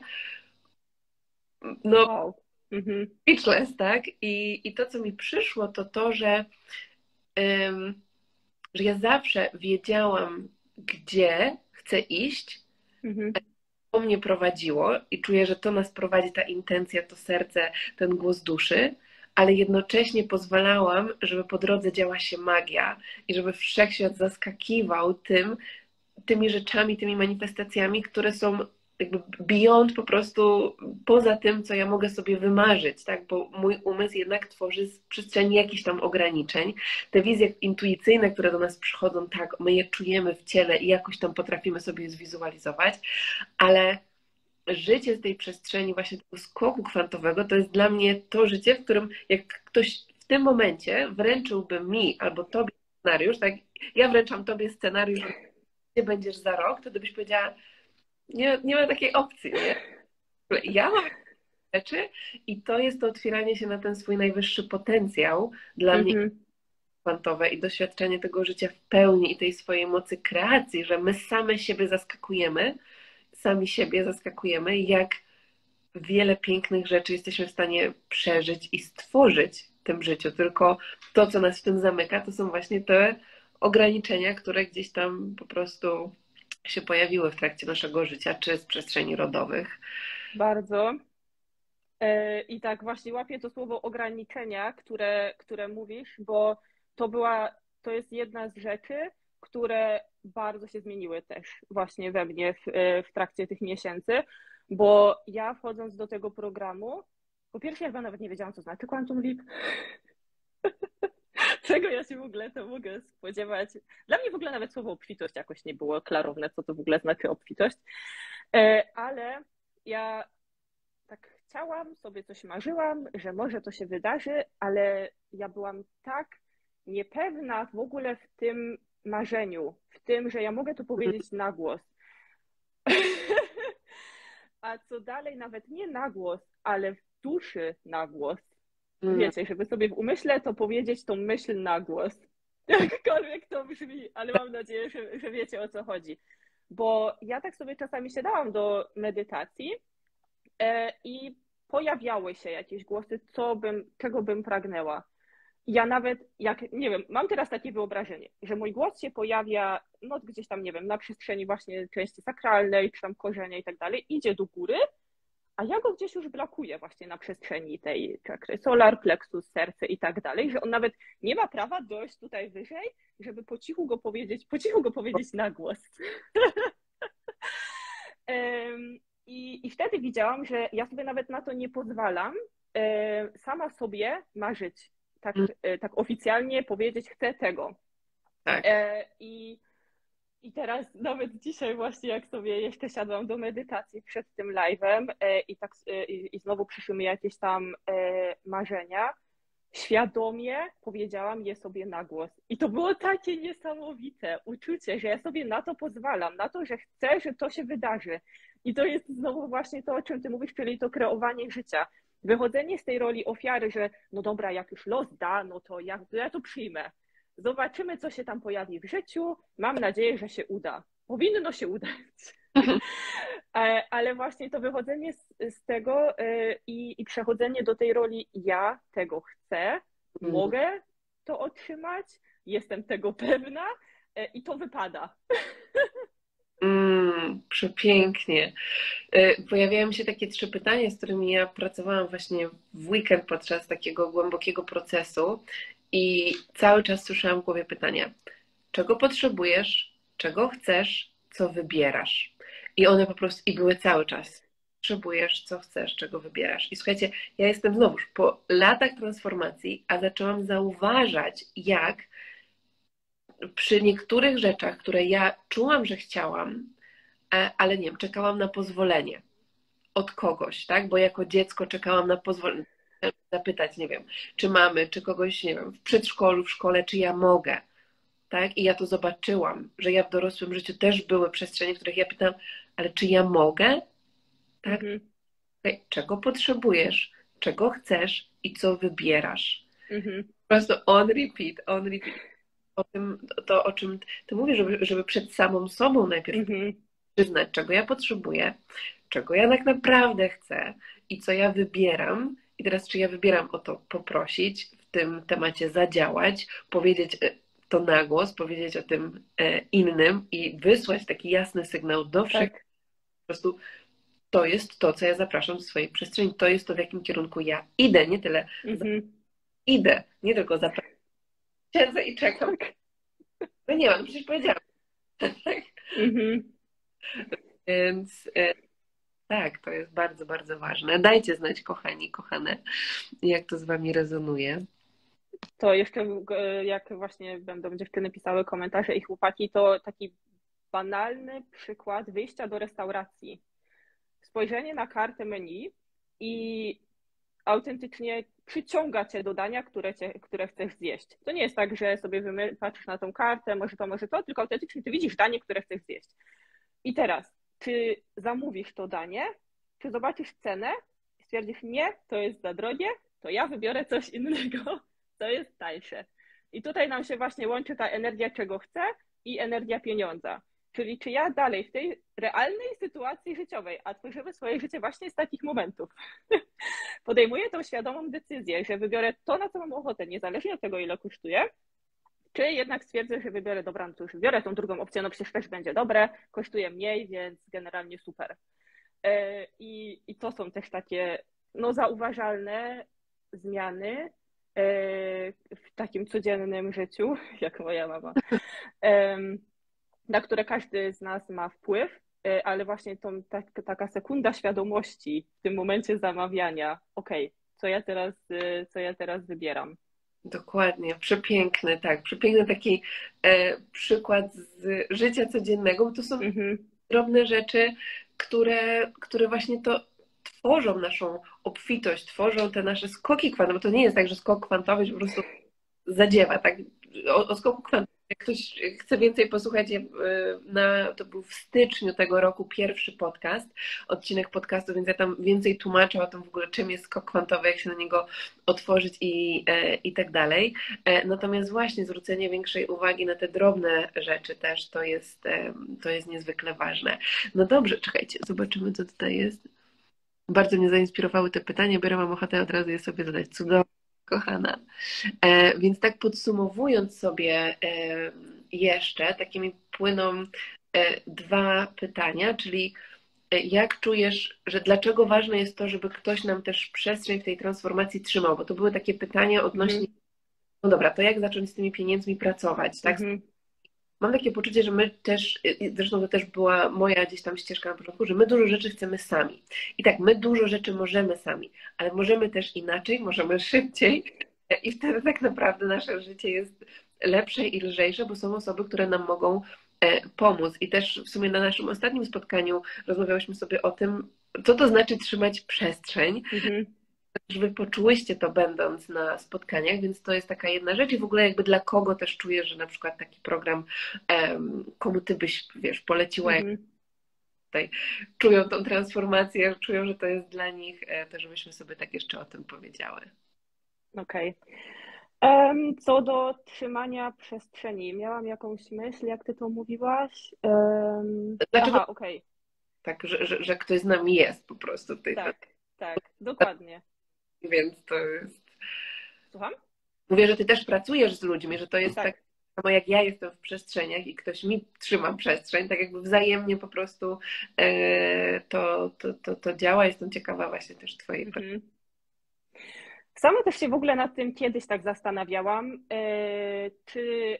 no wow. mm-hmm. speechless, tak? I, I to, co mi przyszło, to to, że, um, że ja zawsze wiedziałam, gdzie chcę iść, mm-hmm. to mnie prowadziło i czuję, że to nas prowadzi, ta intencja, to serce, ten głos duszy, ale jednocześnie pozwalałam, żeby po drodze działa się magia i żeby wszechświat zaskakiwał tym, tymi rzeczami, tymi manifestacjami, które są jakby beyond, po prostu poza tym, co ja mogę sobie wymarzyć, tak? Bo mój umysł jednak tworzy z przestrzeni jakichś tam ograniczeń. Te wizje intuicyjne, które do nas przychodzą, tak, my je czujemy w ciele i jakoś tam potrafimy sobie je zwizualizować, ale życie z tej przestrzeni właśnie tego skoku kwantowego to jest dla mnie to życie, w którym jak ktoś w tym momencie wręczyłby mi albo tobie scenariusz, tak, ja wręczam tobie scenariusz, gdzie będziesz za rok, to byś powiedziała, nie, nie ma takiej opcji, nie? Ja mam rzeczy i to jest to otwieranie się na ten swój najwyższy potencjał dla mm-hmm. mnie kwantowe i doświadczenie tego życia w pełni i tej swojej mocy kreacji, że my same siebie zaskakujemy, sami siebie zaskakujemy, jak wiele pięknych rzeczy jesteśmy w stanie przeżyć i stworzyć w tym życiu. Tylko to, co nas w tym zamyka, to są właśnie te ograniczenia, które gdzieś tam po prostu się pojawiły w trakcie naszego życia, czy z przestrzeni rodowych. Bardzo. I tak właśnie łapię to słowo ograniczenia, które, które mówisz, bo to była, to jest jedna z rzeczy, które bardzo się zmieniły też właśnie we mnie w, w trakcie tych miesięcy, bo ja wchodząc do tego programu, po pierwsze ja chyba nawet nie wiedziałam, co znaczy Quantum Leap. czego ja się w ogóle to mogę spodziewać. Dla mnie w ogóle nawet słowo obfitość jakoś nie było klarowne, co to w ogóle znaczy obfitość. Ale ja tak chciałam, sobie coś marzyłam, że może to się wydarzy, ale ja byłam tak niepewna w ogóle w tym marzeniu, w tym, że ja mogę to powiedzieć na głos. A co dalej, nawet nie na głos, ale w duszy na głos. Wiecie, żeby sobie w umyśle to powiedzieć tą myśl na głos. Jakkolwiek to brzmi, ale mam nadzieję, że, że wiecie, o co chodzi. Bo ja tak sobie czasami siadałam do medytacji e, i pojawiały się jakieś głosy, co bym, czego bym pragnęła. Ja nawet, jak, nie wiem, mam teraz takie wyobrażenie, że mój głos się pojawia, no gdzieś tam, nie wiem, na przestrzeni właśnie części sakralnej, czy tam korzenia i tak dalej, idzie do góry, a ja go gdzieś już blokuję właśnie na przestrzeni tej czakry, solar, plexus, serce i tak dalej, że on nawet nie ma prawa dojść tutaj wyżej, żeby po cichu go powiedzieć, po cichu go powiedzieć na głos. I, I wtedy widziałam, że ja sobie nawet na to nie pozwalam, sama sobie marzyć, tak, tak oficjalnie powiedzieć, chcę tego. Tak. I I teraz nawet dzisiaj właśnie jak sobie jeszcze siadłam do medytacji przed tym live'em i, tak, i, i znowu przyszły mi jakieś tam marzenia, świadomie powiedziałam je sobie na głos. I to było takie niesamowite uczucie, że ja sobie na to pozwalam, na to, że chcę, że to się wydarzy. I to jest znowu właśnie to, o czym ty mówisz, czyli to kreowanie życia. Wychodzenie z tej roli ofiary, że no dobra, jak już los da, no to ja, ja to przyjmę. Zobaczymy, co się tam pojawi w życiu. Mam nadzieję, że się uda. Powinno się udać. Ale właśnie to wychodzenie z, z tego i, i przechodzenie do tej roli ja tego chcę, mogę to otrzymać, jestem tego pewna i to wypada. Mm, przepięknie. Pojawiają się takie trzy pytania, z którymi ja pracowałam właśnie w weekend podczas takiego głębokiego procesu. I cały czas słyszałam w głowie pytania, czego potrzebujesz, czego chcesz, co wybierasz. I one po prostu, i były cały czas. Potrzebujesz, co chcesz, czego wybierasz. I słuchajcie, ja jestem znowuż po latach transformacji, a zaczęłam zauważać, jak przy niektórych rzeczach, które ja czułam, że chciałam, ale nie wiem, czekałam na pozwolenie od kogoś, tak? Bo jako dziecko czekałam na pozwolenie. Zapytać, nie wiem, czy mamy, czy kogoś, nie wiem, w przedszkolu, w szkole, czy ja mogę, tak? I ja to zobaczyłam, że ja w dorosłym życiu też były przestrzenie, w których ja pytam, ale czy ja mogę? Tak? Mhm. Okay. Czego potrzebujesz, czego chcesz i co wybierasz? Mhm. Po prostu on repeat, on repeat. O tym, to o czym ty mówisz, żeby, żeby przed samą sobą najpierw Mhm. przyznać, czego ja potrzebuję, czego ja tak naprawdę chcę i co ja wybieram. I teraz, czy ja wybieram o to poprosić, w tym temacie zadziałać, powiedzieć to na głos, powiedzieć o tym innym i wysłać taki jasny sygnał do wszystkich. Tak. Po prostu to jest to, co ja zapraszam do swojej przestrzeni. To jest to, w jakim kierunku ja idę. Nie tyle Mhm. idę, nie tylko zapraszam. Siedzę i czekam. Tak. No nie, no przecież powiedziałam. Mhm. Więc tak, to jest bardzo, bardzo ważne. Dajcie znać, kochani, kochane, jak to z wami rezonuje. To jeszcze jak właśnie będą dziewczyny pisały komentarze i chłopaki, to taki banalny przykład wyjścia do restauracji. Spojrzenie na kartę menu i autentycznie przyciąga cię do dania, które, cię, które chcesz zjeść. To nie jest tak, że sobie wymy- patrzysz na tą kartę, może to, może to, tylko autentycznie ty widzisz danie, które chcesz zjeść. I teraz, czy zamówisz to danie, czy zobaczysz cenę i stwierdzisz, nie, to jest za drogie, to ja wybiorę coś innego, co jest tańsze. I tutaj nam się właśnie łączy ta energia, czego chcę i energia pieniądza. Czyli czy ja dalej w tej realnej sytuacji życiowej, a tworzymy swoje życie właśnie z takich momentów, podejmuję tą świadomą decyzję, że wybiorę to, na co mam ochotę, niezależnie od tego, ile kosztuje, czy jednak stwierdzę, że wybiorę, dobra, no to już wybiorę tą drugą opcję, no przecież też będzie dobre, kosztuje mniej, więc generalnie super. I, i to są też takie no, zauważalne zmiany w takim codziennym życiu, jak moja mama, na które każdy z nas ma wpływ, ale właśnie tą, tak, taka sekunda świadomości w tym momencie zamawiania, okej, okay, co ja teraz, co ja teraz wybieram. Dokładnie, przepiękny, tak, przepiękny taki e, przykład z życia codziennego, bo to są Mhm. drobne rzeczy, które, które właśnie to tworzą naszą obfitość, tworzą te nasze skoki kwantowe. To nie jest tak, że skok kwantowy się po prostu zadziewa, tak? O, o skoku kwantowym. Jak ktoś chce więcej posłuchać, e, na, to był w styczniu tego roku pierwszy podcast, odcinek podcastu, więc ja tam więcej tłumaczę o tym w ogóle, czym jest skok kwantowy, jak się na niego otworzyć i, e, i tak dalej. E, Natomiast właśnie zwrócenie większej uwagi na te drobne rzeczy też to jest, e, to jest niezwykle ważne. No dobrze, czekajcie, zobaczymy, co tutaj jest. Bardzo mnie zainspirowały te pytania, biorę, mam ochotę od razu je sobie zadać. Cudownie, kochana. E, więc tak podsumowując sobie e, jeszcze, takimi płyną e, dwa pytania, czyli e, jak czujesz, że dlaczego ważne jest to, żeby ktoś nam też przestrzeń w tej transformacji trzymał? Bo to były takie pytania odnośnie, Mhm. no dobra, to jak zacząć z tymi pieniędzmi pracować, tak? Mhm. Mam takie poczucie, że my też, zresztą to też była moja gdzieś tam ścieżka na początku, że my dużo rzeczy chcemy sami. I tak, my dużo rzeczy możemy sami, ale możemy też inaczej, możemy szybciej i wtedy tak naprawdę nasze życie jest lepsze i lżejsze, bo są osoby, które nam mogą e, pomóc. I też w sumie na naszym ostatnim spotkaniu rozmawiałyśmy sobie o tym, co to znaczy trzymać przestrzeń, Mhm. że wy poczułyście to będąc na spotkaniach, więc to jest taka jedna rzecz i w ogóle jakby dla kogo też czujesz, że na przykład taki program, em, komu ty byś, wiesz, poleciła, jak Mhm. tutaj czują tą transformację, czują, że to jest dla nich, e, to żebyśmy sobie tak jeszcze o tym powiedziały. Okej. Em, Co do trzymania przestrzeni, miałam jakąś myśl, jak ty to mówiłaś. Em, Dlaczego aha, okej. tak, że, że, że ktoś z nami jest po prostu w tej Tak, tak, dokładnie. transformacji, więc to jest... Słucham? Mówię, że ty też pracujesz z ludźmi, że to jest tak Tak. samo jak ja jestem w przestrzeniach i ktoś mi trzyma przestrzeń, tak jakby wzajemnie po prostu e, to, to, to, to działa. Jestem ciekawa właśnie też twojej pracy. Mhm. Sama też się w ogóle nad tym kiedyś tak zastanawiałam, e, czy,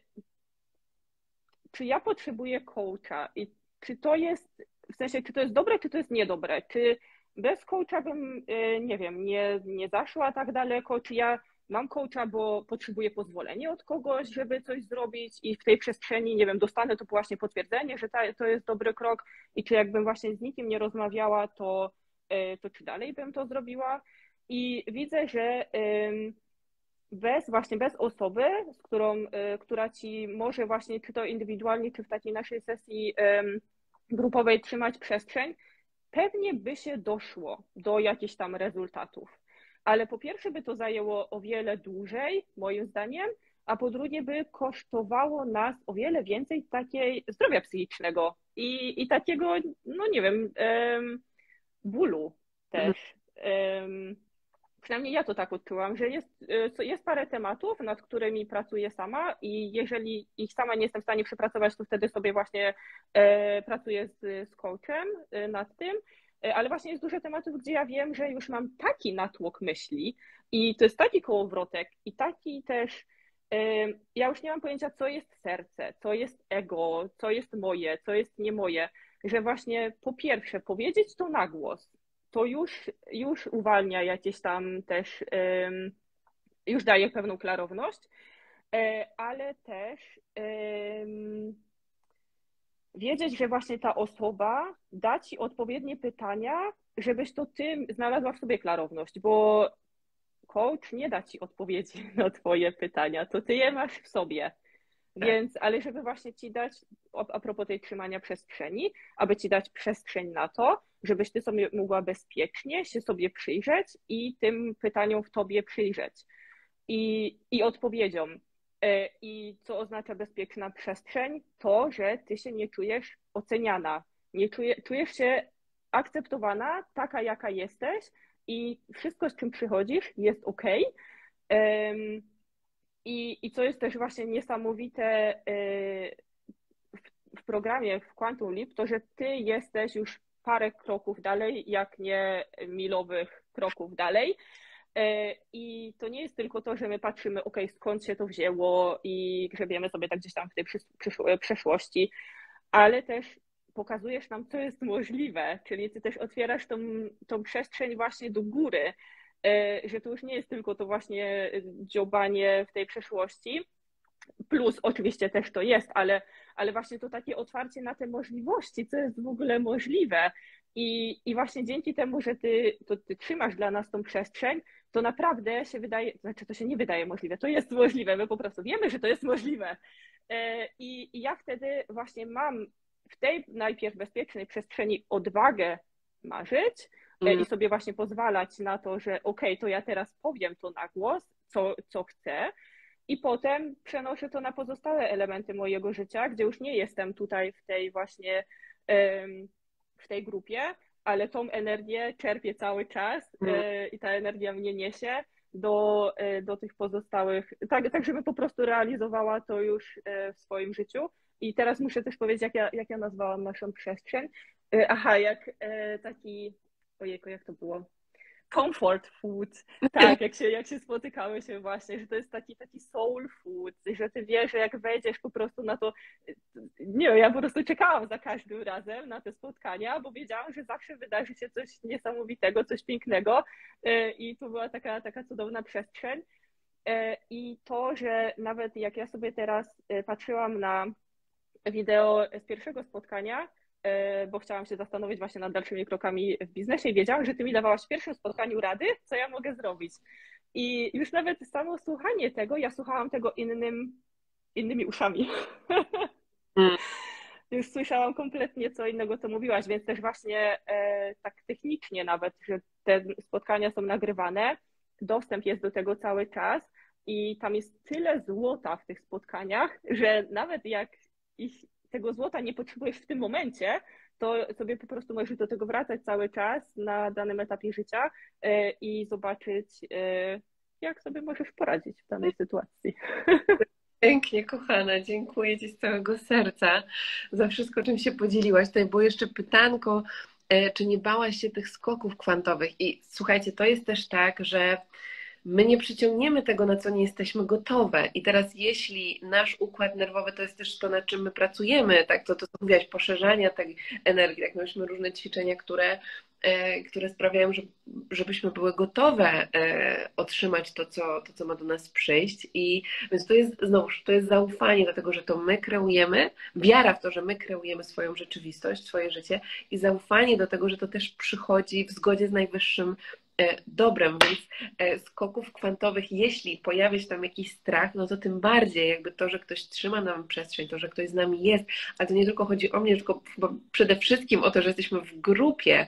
czy ja potrzebuję coacha i czy to jest, w sensie, czy to jest dobre, czy to jest niedobre, czy bez coacha bym, e, nie wiem, nie, nie zaszła tak daleko, czy ja mam coacha, bo potrzebuję pozwolenia od kogoś, żeby coś zrobić i w tej przestrzeni, nie wiem, dostanę to właśnie potwierdzenie, że ta, to jest dobry krok i czy jakbym właśnie z nikim nie rozmawiała, to, e, to czy dalej bym to zrobiła. I widzę, że bez właśnie bez osoby, z którą, y, która ci może właśnie czy to indywidualnie, czy w takiej naszej sesji ym, grupowej trzymać przestrzeń, pewnie by się doszło do jakichś tam rezultatów. Ale po pierwsze by to zajęło o wiele dłużej, moim zdaniem, a po drugie by kosztowało nas o wiele więcej takiej zdrowia psychicznego i, i takiego, no nie wiem, ym, bólu Mhm. też. Ym, Przynajmniej ja to tak odczułam, że jest, y, jest parę tematów, nad którymi pracuję sama i jeżeli ich sama nie jestem w stanie przepracować, to wtedy sobie właśnie e, pracuję z, z coachem e, nad tym, E, ale właśnie jest dużo tematów, gdzie ja wiem, że już mam taki natłok myśli i to jest taki kołowrotek i taki też, e, ja już nie mam pojęcia, co jest serce, co jest ego, co jest moje, co jest nie moje, że właśnie po pierwsze powiedzieć to na głos, to już, już uwalnia jakieś tam też, już daje pewną klarowność, e, ale też wiedzieć, że właśnie ta osoba da ci odpowiednie pytania, żebyś to ty znalazła w sobie klarowność, bo coach nie da ci odpowiedzi na twoje pytania, to ty je masz w sobie. Tak. Więc, ale żeby właśnie ci dać, a propos tej trzymania przestrzeni, aby ci dać przestrzeń na to, żebyś ty sobie mogła bezpiecznie się sobie przyjrzeć i tym pytaniom w tobie przyjrzeć. I, i odpowiedziom. E, I co oznacza bezpieczna przestrzeń? To, że ty się nie czujesz oceniana, nie czuje, czujesz się akceptowana, taka jaka jesteś i wszystko, z czym przychodzisz, jest ok. I, I co jest też właśnie niesamowite e, w, w programie, w Quantum Leap, to że ty jesteś już parę kroków dalej, jak nie milowych kroków dalej. E, I to nie jest tylko to, że my patrzymy, ok, skąd się to wzięło i grzebiemy sobie tak gdzieś tam w tej przeszłości, ale też pokazujesz nam, co jest możliwe, czyli ty też otwierasz tą, tą przestrzeń właśnie do góry że to już nie jest tylko to właśnie dziobanie w tej przeszłości, plus oczywiście też to jest, ale, ale właśnie to takie otwarcie na te możliwości, co jest w ogóle możliwe. I, i właśnie dzięki temu, że ty, to ty trzymasz dla nas tą przestrzeń, to naprawdę się wydaje, to znaczy to się nie wydaje możliwe, to jest możliwe, my po prostu wiemy, że to jest możliwe. I, i ja wtedy właśnie mam w tej najpierw bezpiecznej przestrzeni odwagę marzyć mm. i sobie właśnie pozwalać na to, że okej, okay, to ja teraz powiem to na głos, co, co chcę, i potem przenoszę to na pozostałe elementy mojego życia, gdzie już nie jestem tutaj w tej właśnie w tej grupie, ale tą energię czerpię cały czas i ta energia mnie niesie do, do tych pozostałych, tak, tak żeby po prostu realizowała to już w swoim życiu. I teraz muszę też powiedzieć, jak ja, jak ja nazwałam naszą przestrzeń. Aha, jak taki, ojejku, jak to było? Comfort food, tak, jak się, jak się spotykały się właśnie, że to jest taki, taki soul food, że ty wiesz, że jak wejdziesz po prostu na to, nie wiem, ja po prostu czekałam za każdym razem na te spotkania, bo wiedziałam, że zawsze wydarzy się coś niesamowitego, coś pięknego i to była taka, taka cudowna przestrzeń. I to, że nawet jak ja sobie teraz patrzyłam na wideo z pierwszego spotkania, bo chciałam się zastanowić właśnie nad dalszymi krokami w biznesie i wiedziałam, że ty mi dawałaś w pierwszym spotkaniu rady, co ja mogę zrobić. I już nawet samo słuchanie tego, ja słuchałam tego innym, innymi uszami. Mm. Już słyszałam kompletnie co innego, co mówiłaś, więc też właśnie e, tak technicznie nawet, że te spotkania są nagrywane, dostęp jest do tego cały czas i tam jest tyle złota w tych spotkaniach, że nawet jak ich tego złota nie potrzebujesz w tym momencie, to sobie po prostu możesz do tego wracać cały czas na danym etapie życia i zobaczyć, jak sobie możesz poradzić w danej sytuacji. Pięknie, kochana, dziękuję Ci z całego serca za wszystko, czym się podzieliłaś. Tutaj było jeszcze pytanko, czy nie bałaś się tych skoków kwantowych? I słuchajcie, to jest też tak, że my nie przyciągniemy tego, na co nie jesteśmy gotowe. I teraz jeśli nasz układ nerwowy to jest też to, nad czym my pracujemy, tak, to, to co mówiłaś, poszerzania tej energii, tak, mieliśmy różne ćwiczenia, które, e, które sprawiają, że, żebyśmy były gotowe e, otrzymać to co, to, co ma do nas przyjść. I więc to jest, znowuż, to jest zaufanie do tego, że to my kreujemy, wiara w to, że my kreujemy swoją rzeczywistość, swoje życie i zaufanie do tego, że to też przychodzi w zgodzie z najwyższym dobrem, więc skoków kwantowych, jeśli pojawia się tam jakiś strach, no to tym bardziej jakby to, że ktoś trzyma nam przestrzeń, to, że ktoś z nami jest, ale to nie tylko chodzi o mnie, tylko przede wszystkim o to, że jesteśmy w grupie,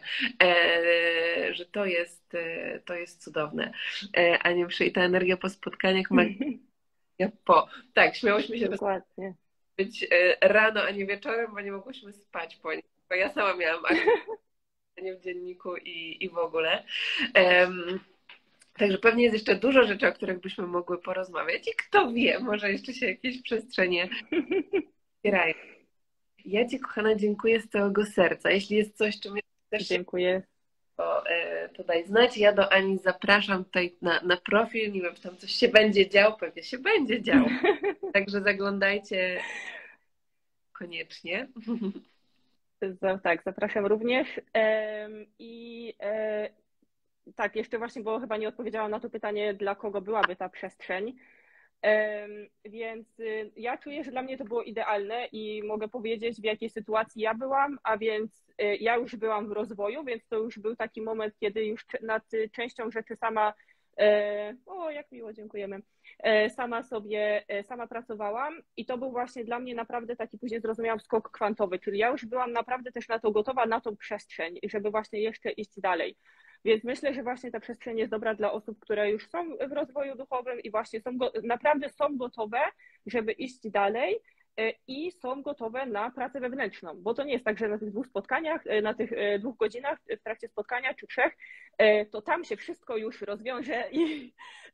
że to jest, to jest cudowne. A nie i ta energia po spotkaniach ma po. Tak, śmiałyśmy się dokładnie być rano, a nie wieczorem, bo nie mogłyśmy spać po nim. Bo ja sama miałam nie w dzienniku i, i w ogóle. Um, także pewnie jest jeszcze dużo rzeczy, o których byśmy mogły porozmawiać i kto wie, może jeszcze się jakieś przestrzenie otwierają. Ja Ci, kochana, dziękuję z całego serca. Jeśli jest coś, czym też dziękuję. To, to daj znać. Ja do Ani zapraszam tutaj na, na profil. Nie wiem, czy tam coś się będzie działo. Pewnie się będzie działo. Także zaglądajcie koniecznie. Tak, zapraszam również. I tak, jeszcze właśnie, bo chyba nie odpowiedziałam na to pytanie, dla kogo byłaby ta przestrzeń. Więc ja czuję, że dla mnie to było idealne i mogę powiedzieć, w jakiej sytuacji ja byłam, a więc ja już byłam w rozwoju, więc to już był taki moment, kiedy już nad częścią rzeczy sama, o jak miło, dziękujemy, sama sobie, sama pracowałam i to był właśnie dla mnie naprawdę taki, później zrozumiałam, skok kwantowy, czyli ja już byłam naprawdę też na to gotowa, na tą przestrzeń, żeby właśnie jeszcze iść dalej. Więc myślę, że właśnie ta przestrzeń jest dobra dla osób, które już są w rozwoju duchowym i właśnie są naprawdę są gotowe, żeby iść dalej i są gotowe na pracę wewnętrzną, bo to nie jest tak, że na tych dwóch spotkaniach, na tych dwóch godzinach w trakcie spotkania czy trzech, to tam się wszystko już rozwiąże i,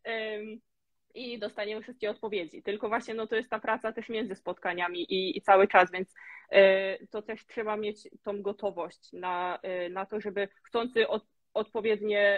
i dostaniemy wszystkie odpowiedzi. Tylko właśnie no, to jest ta praca też między spotkaniami i, i cały czas, więc to też trzeba mieć tą gotowość na, na to, żeby chcący od, odpowiednie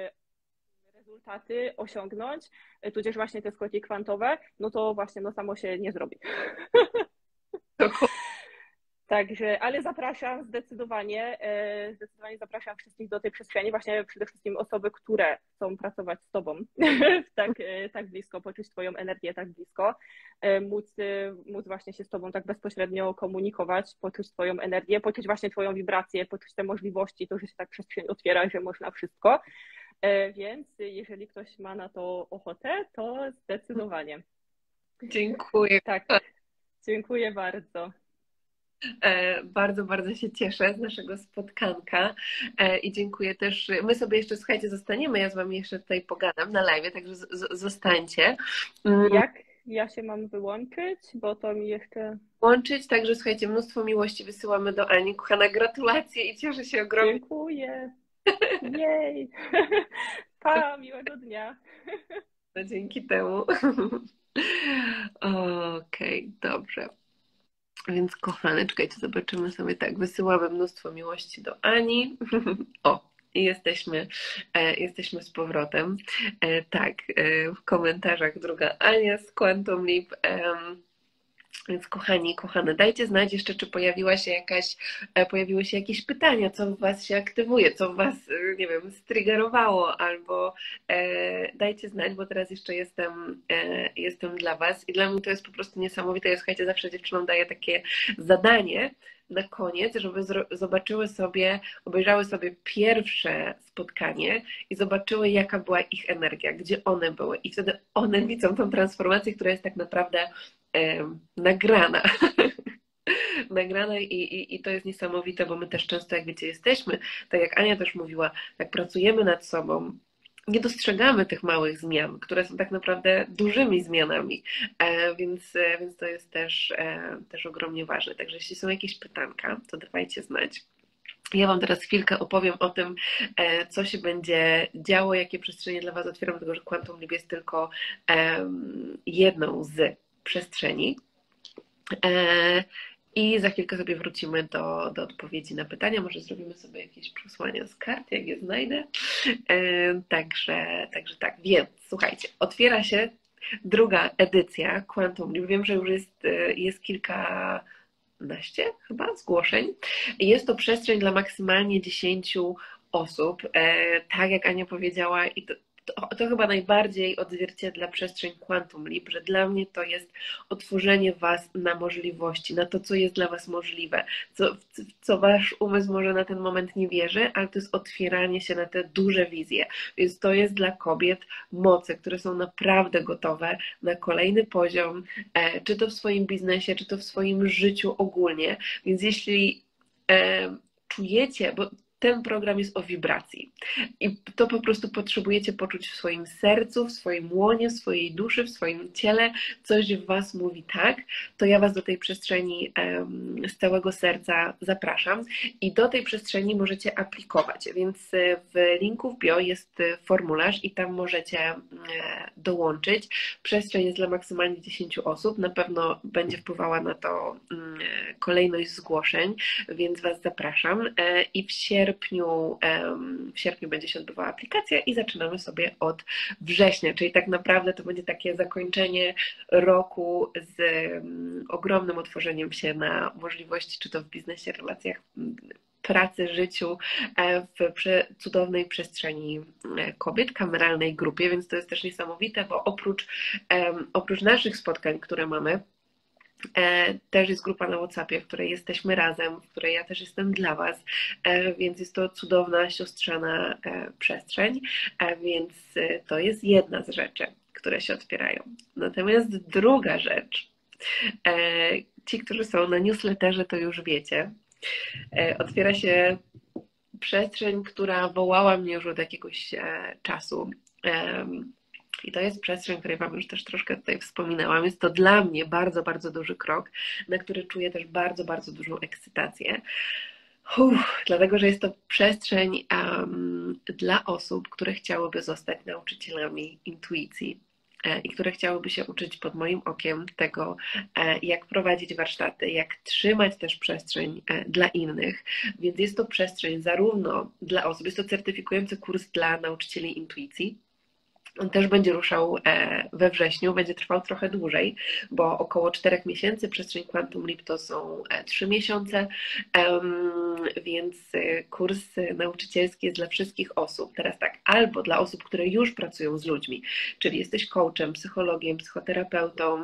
rezultaty osiągnąć, tudzież właśnie te skoki kwantowe, no to właśnie no samo się nie zrobi. Także, ale zapraszam zdecydowanie, e, zdecydowanie zapraszam wszystkich do tej przestrzeni, właśnie przede wszystkim osoby, które chcą pracować z Tobą tak, e, tak blisko, poczuć Twoją energię tak blisko, e, móc, e, móc właśnie się z Tobą tak bezpośrednio komunikować, poczuć Twoją energię, poczuć właśnie Twoją wibrację, poczuć te możliwości, to, że się tak przestrzeń otwiera, że można wszystko. E, Więc jeżeli ktoś ma na to ochotę, to zdecydowanie. Dziękuję. Tak, dziękuję bardzo. E, Bardzo, bardzo się cieszę z naszego spotkanka e, i dziękuję też. My sobie jeszcze, słuchajcie, zostaniemy, ja z Wami jeszcze tutaj pogadam na live, także z, z, zostańcie. Mm, Jak ja się mam wyłączyć, bo to mi jeszcze... Łączyć, także słuchajcie, mnóstwo miłości wysyłamy do Ani. Kochana, gratulacje i cieszę się ogromnie. Dziękuję. Jej. Pa, miłego dnia. No, dzięki temu. Okej, dobrze. Więc kochane, czekajcie, zobaczymy sobie tak. Wysyłamy mnóstwo miłości do Ani. O, i jesteśmy, e, jesteśmy z powrotem. E, tak, e, w komentarzach druga Ania z Quantum Leap. E, Więc kochani, kochane, dajcie znać jeszcze, czy pojawiła się jakaś, e, pojawiły się jakieś pytania, co w Was się aktywuje, co w Was, e, nie wiem, striggerowało, albo e, dajcie znać, bo teraz jeszcze jestem, e, jestem dla Was i dla mnie to jest po prostu niesamowite. Ja, słuchajcie, zawsze dziewczynom daję takie zadanie na koniec, żeby zro- zobaczyły sobie, obejrzały sobie pierwsze spotkanie i zobaczyły, jaka była ich energia, gdzie one były i wtedy one widzą tą transformację, która jest tak naprawdę e, nagrana. nagrana i, i, i to jest niesamowite, bo my też często, jak wiecie, jesteśmy, tak jak Ania też mówiła, jak pracujemy nad sobą, nie dostrzegamy tych małych zmian, które są tak naprawdę dużymi zmianami, e, więc, e, więc to jest też, e, też ogromnie ważne. Także jeśli są jakieś pytanka, to dawajcie znać. Ja Wam teraz chwilkę opowiem o tym, e, co się będzie działo, jakie przestrzenie dla Was otwieram, dlatego że Quantum Leap jest tylko e, jedną z przestrzeni. E, I za chwilkę sobie wrócimy do, do odpowiedzi na pytania. Może zrobimy sobie jakieś przesłania z kart, jak je znajdę. E, Także, także tak, więc słuchajcie, otwiera się druga edycja Quantum Leap. Wiem, że już jest, e, jest kilkanaście chyba zgłoszeń. Jest to przestrzeń dla maksymalnie dziesięciu osób. E, Tak jak Ania powiedziała, i to, to, to chyba najbardziej odzwierciedla przestrzeń Quantum Leap, że dla mnie to jest otworzenie Was na możliwości, na to, co jest dla Was możliwe, co, w co Wasz umysł może na ten moment nie wierzy, ale to jest otwieranie się na te duże wizje. Więc to jest dla kobiet moce, które są naprawdę gotowe na kolejny poziom, e, czy to w swoim biznesie, czy to w swoim życiu ogólnie. Więc jeśli e, czujecie, bo ten program jest o wibracji i to po prostu potrzebujecie poczuć w swoim sercu, w swoim łonie, w swojej duszy, w swoim ciele, coś w Was mówi tak, to ja Was do tej przestrzeni em, z całego serca zapraszam i do tej przestrzeni możecie aplikować, więc w linku w bio jest formularz i tam możecie e, dołączyć. Przestrzeń jest dla maksymalnie dziesięciu osób, na pewno będzie wpływała na to mm, kolejność zgłoszeń, więc Was zapraszam e, i w sierpniu w sierpniu będzie się odbywała aplikacja i zaczynamy sobie od września, czyli tak naprawdę to będzie takie zakończenie roku z ogromnym otworzeniem się na możliwości, czy to w biznesie, relacjach, pracy, życiu, w cudownej przestrzeni kobiet, kameralnej grupie, więc to jest też niesamowite, bo oprócz, oprócz naszych spotkań, które mamy, też jest grupa na WhatsAppie, w której jesteśmy razem, w której ja też jestem dla Was, więc jest to cudowna, siostrzana przestrzeń, więc to jest jedna z rzeczy, które się otwierają. Natomiast druga rzecz, ci, którzy są na newsletterze, to już wiecie, otwiera się przestrzeń, która wołała mnie już od jakiegoś czasu. I to jest przestrzeń, której Wam już też troszkę tutaj wspominałam. Jest to dla mnie bardzo, bardzo duży krok, na który czuję też bardzo, bardzo dużą ekscytację. Uff, dlatego, że jest to przestrzeń um, dla osób, które chciałyby zostać nauczycielami intuicji e, i które chciałyby się uczyć pod moim okiem tego, e, jak prowadzić warsztaty, jak trzymać też przestrzeń e, dla innych. Więc jest to przestrzeń zarówno dla osób, jest to certyfikujący kurs dla nauczycieli intuicji, On też będzie ruszał we wrześniu, będzie trwał trochę dłużej, bo około czterech miesięcy, przestrzeń Quantum Leap to są trzy miesiące, więc kurs nauczycielski jest dla wszystkich osób. Teraz tak, albo dla osób, które już pracują z ludźmi, czyli jesteś coachem, psychologiem, psychoterapeutą,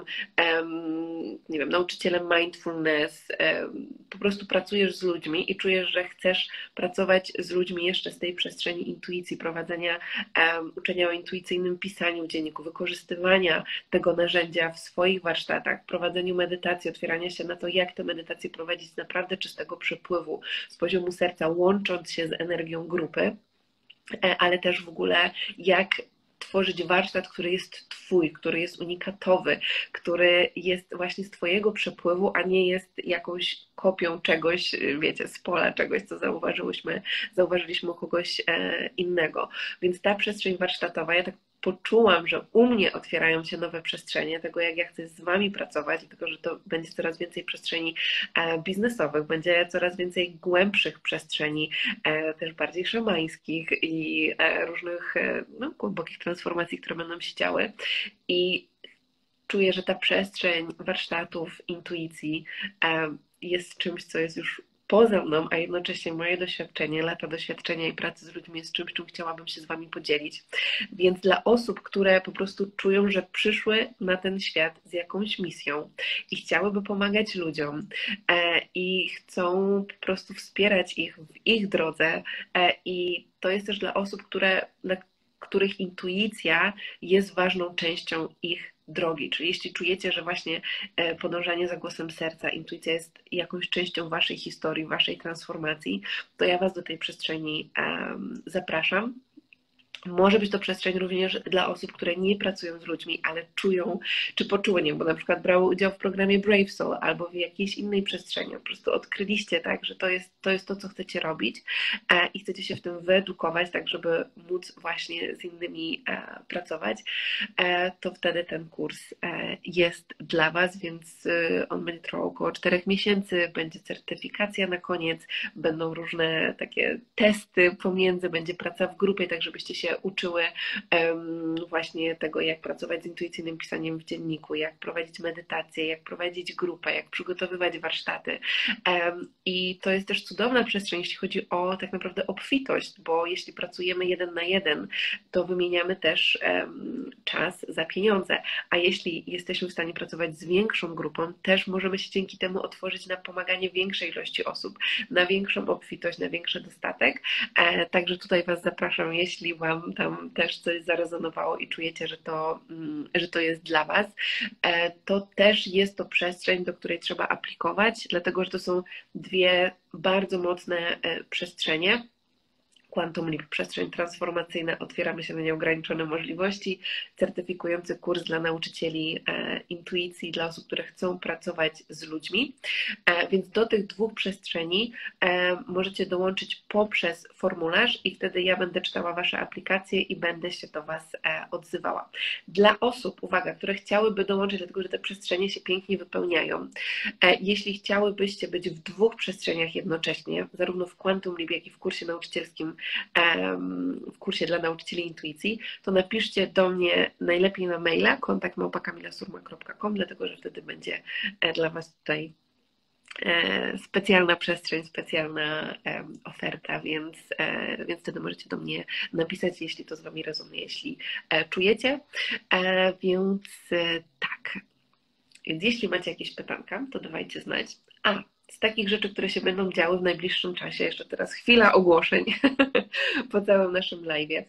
nie wiem, nauczycielem mindfulness, po prostu pracujesz z ludźmi i czujesz, że chcesz pracować z ludźmi jeszcze z tej przestrzeni intuicji, prowadzenia uczenia o intuicyjnym pisaniu w dzienniku, wykorzystywania tego narzędzia w swoich warsztatach, prowadzeniu medytacji, otwierania się na to, jak te medytacje prowadzić z naprawdę czystego przepływu, z poziomu serca, łącząc się z energią grupy, ale też w ogóle jak tworzyć warsztat, który jest Twój, który jest unikatowy, który jest właśnie z Twojego przepływu, a nie jest jakąś kopią czegoś, wiecie, z pola czegoś, co zauważyłyśmy, zauważyliśmy u kogoś innego. Więc ta przestrzeń warsztatowa, ja tak poczułam, że u mnie otwierają się nowe przestrzenie, tego jak ja chcę z Wami pracować, tylko że to będzie coraz więcej przestrzeni biznesowych, będzie coraz więcej głębszych przestrzeni, też bardziej szamańskich i różnych no, głębokich transformacji, które będą się działy. I czuję, że ta przestrzeń warsztatów, intuicji jest czymś, co jest już poza mną, a jednocześnie moje doświadczenie, lata doświadczenia i pracy z ludźmi jest czymś, czym chciałabym się z Wami podzielić. Więc dla osób, które po prostu czują, że przyszły na ten świat z jakąś misją i chciałyby pomagać ludziom i chcą po prostu wspierać ich w ich drodze i to jest też dla osób, które, dla których intuicja jest ważną częścią ich drogi, czyli jeśli czujecie, że właśnie podążanie za głosem serca, intuicja jest jakąś częścią Waszej historii, Waszej transformacji, to ja Was do tej przestrzeni um, zapraszam. Może być to przestrzeń również dla osób, które nie pracują z ludźmi, ale czują, czy poczuły, nie, bo na przykład brały udział w programie Brave Soul albo w jakiejś innej przestrzeni. Po prostu odkryliście, tak, że to jest, to jest to, co chcecie robić e, i chcecie się w tym wyedukować, tak żeby móc właśnie z innymi e, pracować, e, to wtedy ten kurs e, jest dla Was, więc e, on będzie trwał około czterech miesięcy, będzie certyfikacja na koniec, będą różne takie testy pomiędzy, będzie praca w grupie, tak żebyście się uczyły um, właśnie tego, jak pracować z intuicyjnym pisaniem w dzienniku, jak prowadzić medytację, jak prowadzić grupę, jak przygotowywać warsztaty. Um, I to jest też cudowna przestrzeń, jeśli chodzi o tak naprawdę obfitość, bo jeśli pracujemy jeden na jeden, to wymieniamy też um, czas za pieniądze, a jeśli jesteśmy w stanie pracować z większą grupą, też możemy się dzięki temu otworzyć na pomaganie większej ilości osób, na większą obfitość, na większy dostatek. E, także tutaj Was zapraszam, jeśli Wam tam też coś zarezonowało i czujecie, że to, że to jest dla Was, to też jest to przestrzeń, do której trzeba aplikować, dlatego że to są dwie bardzo mocne przestrzenie. Quantum Leap, przestrzeń transformacyjna, otwieramy się na nieograniczone możliwości, certyfikujący kurs dla nauczycieli e, intuicji, dla osób, które chcą pracować z ludźmi. E, więc do tych dwóch przestrzeni e, możecie dołączyć poprzez formularz i wtedy ja będę czytała Wasze aplikacje i będę się do Was e, odzywała. Dla osób, uwaga, które chciałyby dołączyć, dlatego że te przestrzenie się pięknie wypełniają, e, jeśli chciałybyście być w dwóch przestrzeniach jednocześnie, zarówno w Quantum Leap, jak i w kursie nauczycielskim, w kursie dla nauczycieli intuicji, to napiszcie do mnie najlepiej na maila kontakt małpa kamila surma kropka com, dlatego że wtedy będzie dla Was tutaj specjalna przestrzeń, specjalna oferta, więc, więc wtedy możecie do mnie napisać, jeśli to z Wami rezonuje, jeśli czujecie. Więc tak, więc jeśli macie jakieś pytanka, to dawajcie znać. A, z takich rzeczy, które się będą działy w najbliższym czasie, jeszcze teraz chwila ogłoszeń po całym naszym live'ie.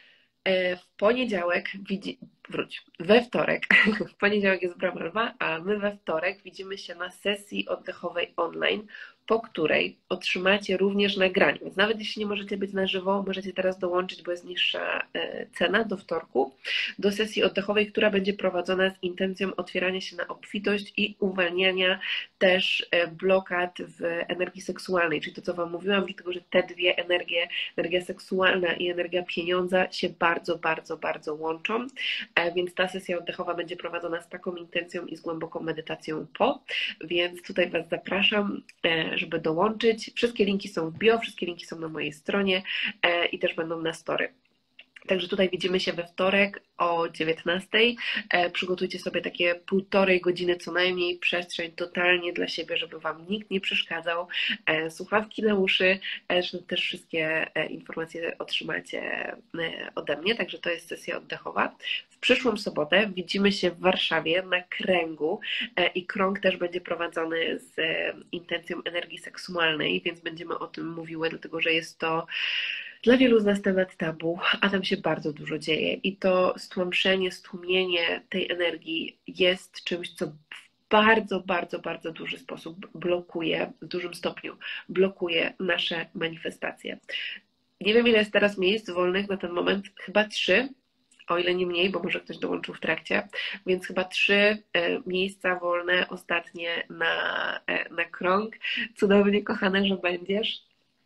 W poniedziałek, widzi... wróć, we wtorek, w poniedziałek jest Brama Lwa, a my we wtorek widzimy się na sesji oddechowej online, po której otrzymacie również nagranie. Więc nawet jeśli nie możecie być na żywo, możecie teraz dołączyć, bo jest niższa cena do wtorku, do sesji oddechowej, która będzie prowadzona z intencją otwierania się na obfitość i uwalniania też blokad w energii seksualnej, czyli to, co Wam mówiłam, dlatego, że te dwie energie, energia seksualna i energia pieniądza się bardzo, bardzo, bardzo łączą, więc ta sesja oddechowa będzie prowadzona z taką intencją i z głęboką medytacją po, więc tutaj Was zapraszam, żeby dołączyć. Wszystkie linki są w bio, wszystkie linki są na mojej stronie i też będą na story. Także tutaj widzimy się we wtorek o dziewiętnastej. E, przygotujcie sobie takie półtorej godziny co najmniej, przestrzeń totalnie dla siebie, żeby Wam nikt nie przeszkadzał. E, słuchawki na uszy, e, że też wszystkie e, informacje otrzymacie e, ode mnie, także to jest sesja oddechowa. W przyszłą sobotę widzimy się w Warszawie na kręgu e, i krąg też będzie prowadzony z e, intencją energii seksualnej, więc będziemy o tym mówiły, dlatego że jest to dla wielu z nas temat tabu, a tam się bardzo dużo dzieje i to stłamszenie, stłumienie tej energii jest czymś, co w bardzo, bardzo, bardzo duży sposób blokuje, w dużym stopniu blokuje nasze manifestacje. Nie wiem, ile jest teraz miejsc wolnych na ten moment, chyba trzy, o ile nie mniej, bo może ktoś dołączył w trakcie, więc chyba trzy e, miejsca wolne ostatnie na, e, na krąg. Cudownie, kochane, że będziesz.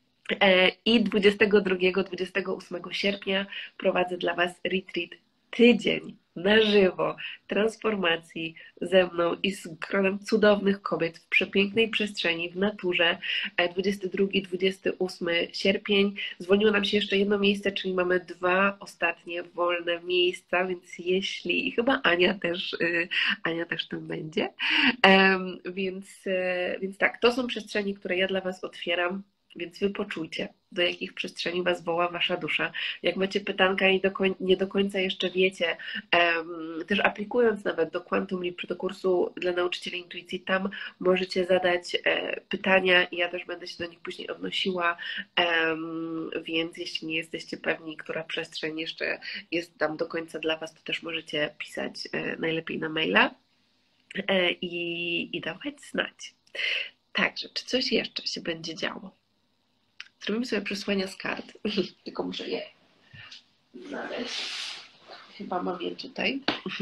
I dwudziestego drugiego do dwudziestego ósmego sierpnia prowadzę dla Was retreat tydzień na żywo transformacji ze mną i z gronem cudownych kobiet w przepięknej przestrzeni, w naturze. dwudziestego drugiego do dwudziestego ósmego sierpień. Zwolniło nam się jeszcze jedno miejsce, czyli mamy dwa ostatnie wolne miejsca, więc jeśli, i chyba Ania też, Ania też tam będzie, um, więc, więc tak, to są przestrzenie, które ja dla Was otwieram. Więc wy poczujcie, do jakich przestrzeni was woła wasza dusza. Jak macie pytanka i do koń, nie do końca jeszcze wiecie, um, też aplikując nawet do Quantum Leap, czy do kursu dla nauczycieli intuicji, tam możecie zadać e, pytania i ja też będę się do nich później odnosiła, um, więc jeśli nie jesteście pewni, która przestrzeń jeszcze jest tam do końca dla was, to też możecie pisać e, najlepiej na maila e, i, i dawać znać. Także, czy coś jeszcze się będzie działo? Zrobimy sobie przesłania z kart, tylko muszę je znaleźć. Chyba mam je tutaj.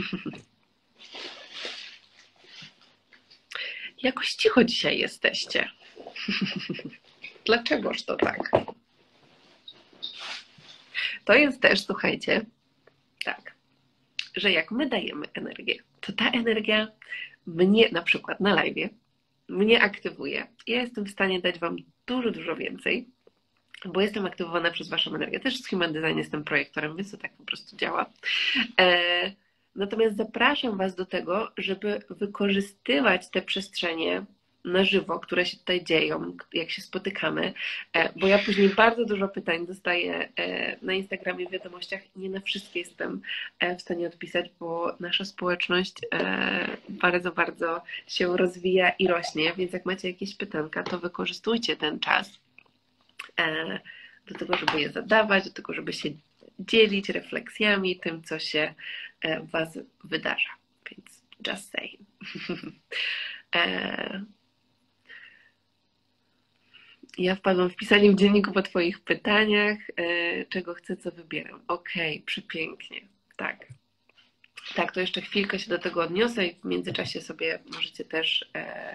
Jakoś cicho dzisiaj jesteście. Dlaczegoż to tak? To jest też, słuchajcie, tak, że jak my dajemy energię, to ta energia mnie na przykład na live'ie mnie aktywuje. Ja jestem w stanie dać Wam dużo, dużo więcej, bo jestem aktywowana przez Waszą energię. Też z Human Design jestem projektorem, więc to tak po prostu działa. E, natomiast zapraszam Was do tego, żeby wykorzystywać te przestrzenie na żywo, które się tutaj dzieją, jak się spotykamy, e, bo ja później bardzo dużo pytań dostaję e, na Instagramie, w wiadomościach. Nie na wszystkie jestem e, w stanie odpisać, bo nasza społeczność e, bardzo, bardzo się rozwija i rośnie, więc jak macie jakieś pytanka, to wykorzystujcie ten czas do tego, żeby je zadawać, do tego, żeby się dzielić refleksjami, tym, co się w Was wydarza. Więc just saying. Ja wpadłam w pisanie w dzienniku po Twoich pytaniach, czego chcę, co wybieram. Okej, okay, przepięknie. Tak. Tak, to jeszcze chwilkę się do tego odniosę i w międzyczasie sobie możecie też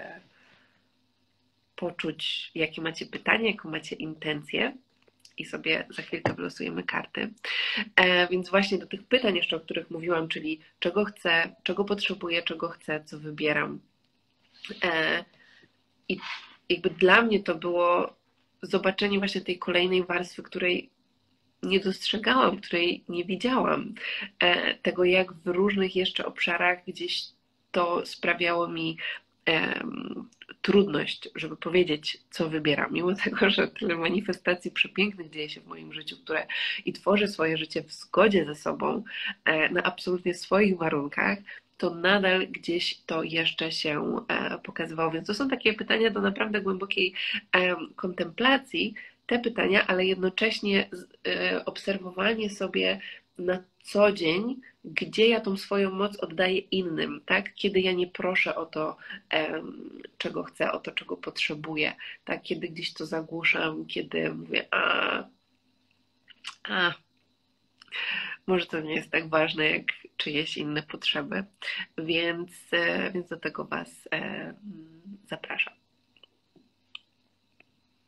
poczuć, jakie macie pytanie, jaką macie intencję i sobie za chwilkę wylosujemy karty. E, więc właśnie do tych pytań jeszcze, o których mówiłam, czyli czego chcę, czego potrzebuję, czego chcę, co wybieram. E, I jakby dla mnie to było zobaczenie właśnie tej kolejnej warstwy, której nie dostrzegałam, której nie widziałam. E, tego, jak w różnych jeszcze obszarach gdzieś to sprawiało mi Um, trudność, żeby powiedzieć, co wybieram, mimo tego, że tyle manifestacji przepięknych dzieje się w moim życiu, które i tworzę swoje życie w zgodzie ze sobą, e, na absolutnie swoich warunkach, to nadal gdzieś to jeszcze się e, pokazywało. Więc to są takie pytania do naprawdę głębokiej e, kontemplacji, te pytania, ale jednocześnie e, obserwowanie sobie na co dzień, gdzie ja tą swoją moc oddaję innym, tak? Kiedy ja nie proszę o to, um, czego chcę, o to, czego potrzebuję, tak? Kiedy gdzieś to zagłuszam, kiedy mówię, a, a, może to nie jest tak ważne, jak czyjeś inne potrzeby, więc, e, więc do tego Was e, zapraszam.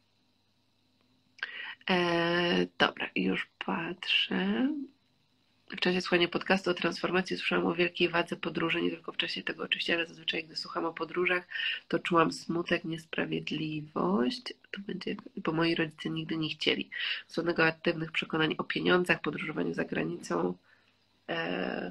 E, dobra, już patrzę. W czasie słuchania podcastu o transformacji słyszałam o wielkiej wadze podróży, nie tylko w czasie tego oczywiście, ale zazwyczaj gdy słucham o podróżach, to czułam smutek, niesprawiedliwość, to będzie, bo moi rodzice nigdy nie chcieli. Z negatywnych przekonań o pieniądzach, podróżowaniu za granicą. Eee,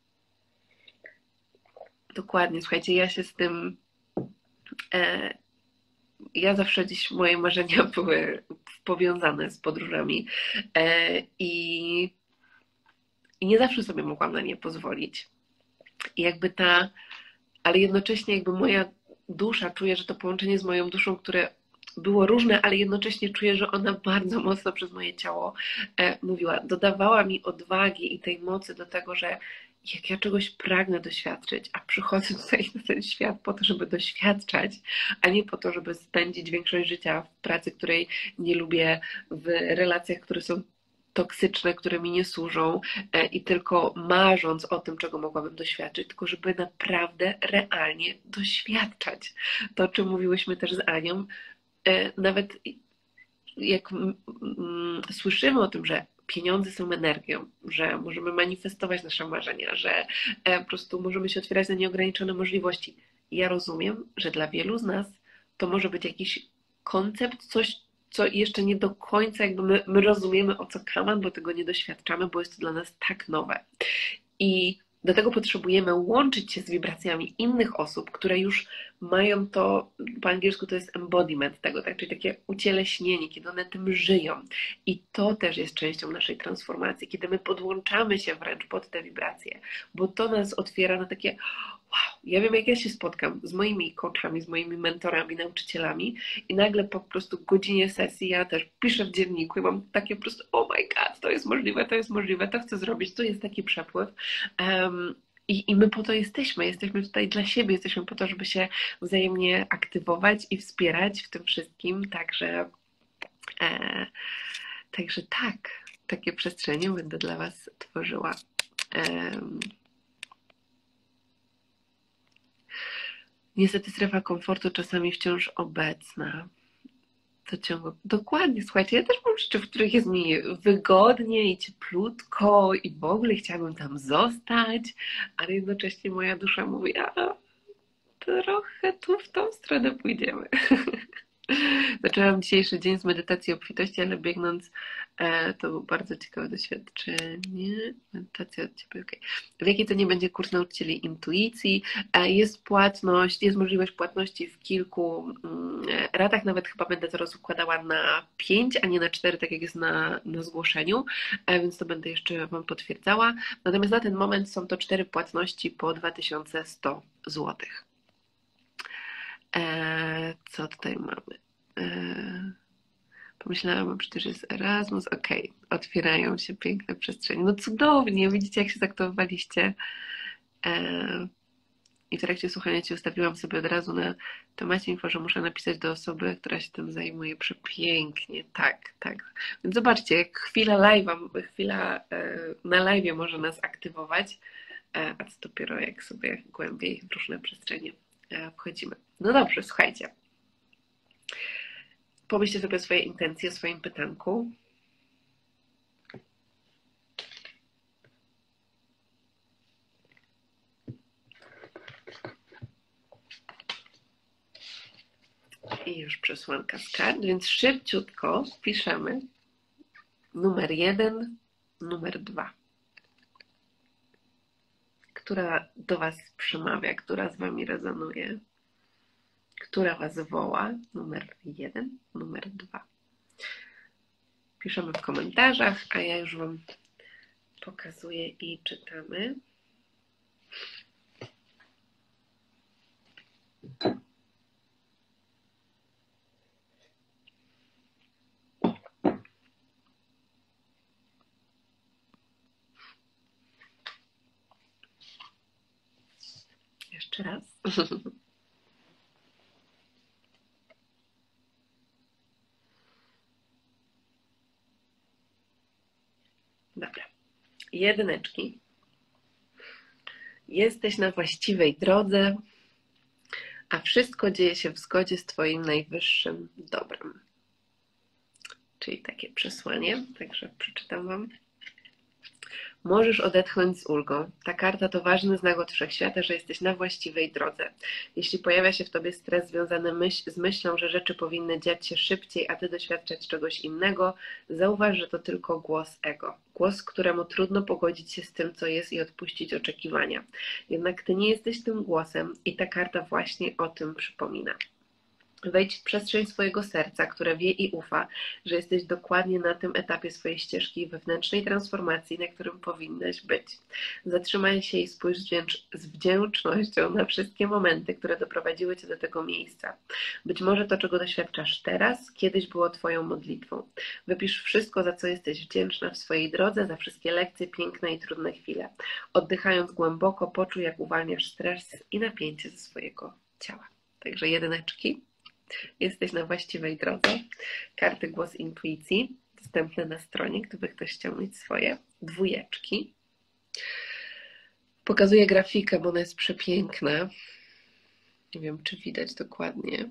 dokładnie, słuchajcie, ja się z tym eee, ja zawsze gdzieś moje marzenia były powiązane z podróżami eee, i I nie zawsze sobie mogłam na nie pozwolić. I jakby ta, ale jednocześnie jakby moja dusza, czuję, że to połączenie z moją duszą, które było różne, ale jednocześnie czuję, że ona bardzo mocno przez moje ciało e, mówiła, dodawała mi odwagi i tej mocy do tego, że jak ja czegoś pragnę doświadczyć, a przychodzę tutaj na ten świat po to, żeby doświadczać, a nie po to, żeby spędzić większość życia w pracy, której nie lubię, w relacjach, które są toksyczne, które mi nie służą i tylko marząc o tym, czego mogłabym doświadczyć, tylko żeby naprawdę realnie doświadczać. To, o czym mówiłyśmy też z Anią, nawet jak słyszymy o tym, że pieniądze są energią, że możemy manifestować nasze marzenia, że po prostu możemy się otwierać na nieograniczone możliwości. Ja rozumiem, że dla wielu z nas to może być jakiś koncept, coś, co jeszcze nie do końca jakby my, my rozumiemy, o co kaman, bo tego nie doświadczamy, bo jest to dla nas tak nowe. I do tego potrzebujemy łączyć się z wibracjami innych osób, które już mają to, po angielsku to jest embodiment tego, tak? Czyli takie ucieleśnienie, kiedy one tym żyją. I to też jest częścią naszej transformacji, kiedy my podłączamy się wręcz pod te wibracje, bo to nas otwiera na takie wow, ja wiem, jak ja się spotkam z moimi coachami, z moimi mentorami, nauczycielami i nagle po prostu godzinie sesji ja też piszę w dzienniku i mam takie po prostu oh my god, to jest możliwe, to jest możliwe, to chcę zrobić, tu jest taki przepływ. Um, i, I my po to jesteśmy, jesteśmy tutaj dla siebie, jesteśmy po to, żeby się wzajemnie aktywować i wspierać w tym wszystkim, także e, także tak, takie przestrzenie będę dla Was tworzyła. Um, Niestety strefa komfortu czasami wciąż obecna. To ciągle... Dokładnie, słuchajcie, ja też mam rzeczy, w których jest mi wygodnie i cieplutko i w ogóle chciałabym tam zostać, ale jednocześnie moja dusza mówi, a trochę tu w tą stronę pójdziemy. Zaczęłam dzisiejszy dzień z medytacji obfitości, ale biegnąc e, to było bardzo ciekawe doświadczenie. Medytacja od Ciebie, okej. Okay. W jakiej to nie będzie kurs nauczycieli intuicji? E, jest płatność, jest możliwość płatności w kilku mm, ratach, nawet chyba będę to rozkładała na pięć, a nie na cztery, tak jak jest na, na zgłoszeniu, e, więc to będę jeszcze Wam potwierdzała. Natomiast na ten moment są to cztery płatności po dwa tysiące sto złotych. E, co tutaj mamy? E, pomyślałam, przecież jest Erasmus. Okej, okay. Otwierają się piękne przestrzenie. No cudownie, widzicie, jak się zaktowaliście. E, I w trakcie słuchania Cię ustawiłam sobie od razu na temacie info, że muszę napisać do osoby, która się tym zajmuje. Przepięknie, tak, tak. Więc zobaczcie, jak chwila live'a, chwila e, na live'ie może nas aktywować, e, a co dopiero jak sobie głębiej w różne przestrzenie wchodzimy. No dobrze, słuchajcie. Pomyślcie sobie o swojej intencji, o swoim pytanku. I już przesłanka z kart, więc szybciutko piszemy numer jeden, numer dwa. Która do Was przemawia, która z Wami rezonuje, która Was woła, numer jeden, numer dwa. Piszemy w komentarzach, a ja już Wam pokazuję i czytamy. Jeszcze raz. Dobra. Jedyneczki. Jesteś na właściwej drodze, a wszystko dzieje się w zgodzie z Twoim najwyższym dobrem. Czyli takie przesłanie, także przeczytam Wam. Możesz odetchnąć z ulgą. Ta karta to ważny znak od wszechświata, że jesteś na właściwej drodze. Jeśli pojawia się w tobie stres związany myśl, z myślą, że rzeczy powinny dziać się szybciej, a ty doświadczać czegoś innego, zauważ, że to tylko głos ego. Głos, któremu trudno pogodzić się z tym, co jest i odpuścić oczekiwania. Jednak ty nie jesteś tym głosem i ta karta właśnie o tym przypomina. Wejdź w przestrzeń swojego serca, które wie i ufa, że jesteś dokładnie na tym etapie swojej ścieżki wewnętrznej transformacji, na którym powinnaś być. Zatrzymaj się i spójrz z wdzięcznością na wszystkie momenty, które doprowadziły cię do tego miejsca. Być może to, czego doświadczasz teraz, kiedyś było twoją modlitwą. Wypisz wszystko, za co jesteś wdzięczna w swojej drodze, za wszystkie lekcje, piękne i trudne chwile. Oddychając głęboko, poczuj, jak uwalniasz stres i napięcie ze swojego ciała. Także jedyneczki. Jesteś na właściwej drodze. Karty Głos Intuicji dostępne na stronie, gdyby ktoś chciał mieć swoje. Dwójeczki. Pokazuję grafikę, bo ona jest przepiękna. Nie wiem, czy widać dokładnie.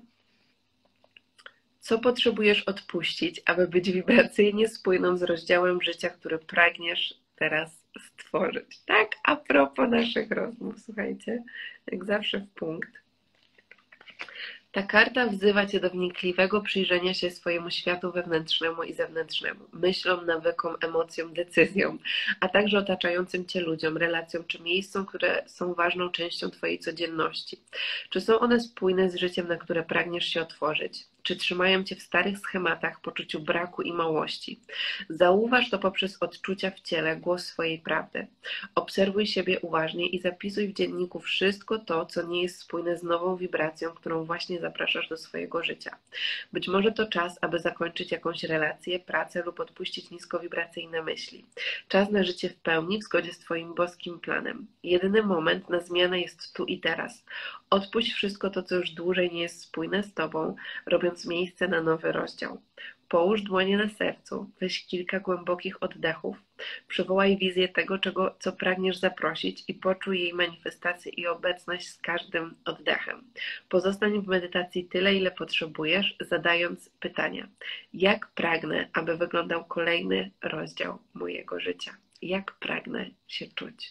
Co potrzebujesz odpuścić, aby być wibracyjnie spójną z rozdziałem życia, który pragniesz teraz stworzyć? Tak, a propos naszych rozmów, słuchajcie, jak zawsze w punkt. Ta karta wzywa cię do wnikliwego przyjrzenia się swojemu światu wewnętrznemu i zewnętrznemu, myślom, nawykom, emocjom, decyzjom, a także otaczającym cię ludziom, relacjom czy miejscom, które są ważną częścią twojej codzienności. Czy są one spójne z życiem, na które pragniesz się otworzyć? Czy trzymają cię w starych schematach, poczuciu braku i małości? Zauważ to poprzez odczucia w ciele, głos swojej prawdy. Obserwuj siebie uważnie i zapisuj w dzienniku wszystko to, co nie jest spójne z nową wibracją, którą właśnie zapraszasz do swojego życia. Być może to czas, aby zakończyć jakąś relację, pracę lub odpuścić niskowibracyjne myśli. Czas na życie w pełni w zgodzie z twoim boskim planem. Jedyny moment na zmianę jest tu i teraz. Odpuść wszystko to, co już dłużej nie jest spójne z tobą, robiąc miejsce na nowy rozdział. Połóż dłonie na sercu, weź kilka głębokich oddechów, przywołaj wizję tego, czego, co pragniesz zaprosić i poczuj jej manifestację i obecność z każdym oddechem. Pozostań w medytacji tyle, ile potrzebujesz, zadając pytania. Jak pragnę, aby wyglądał kolejny rozdział mojego życia? Jak pragnę się czuć?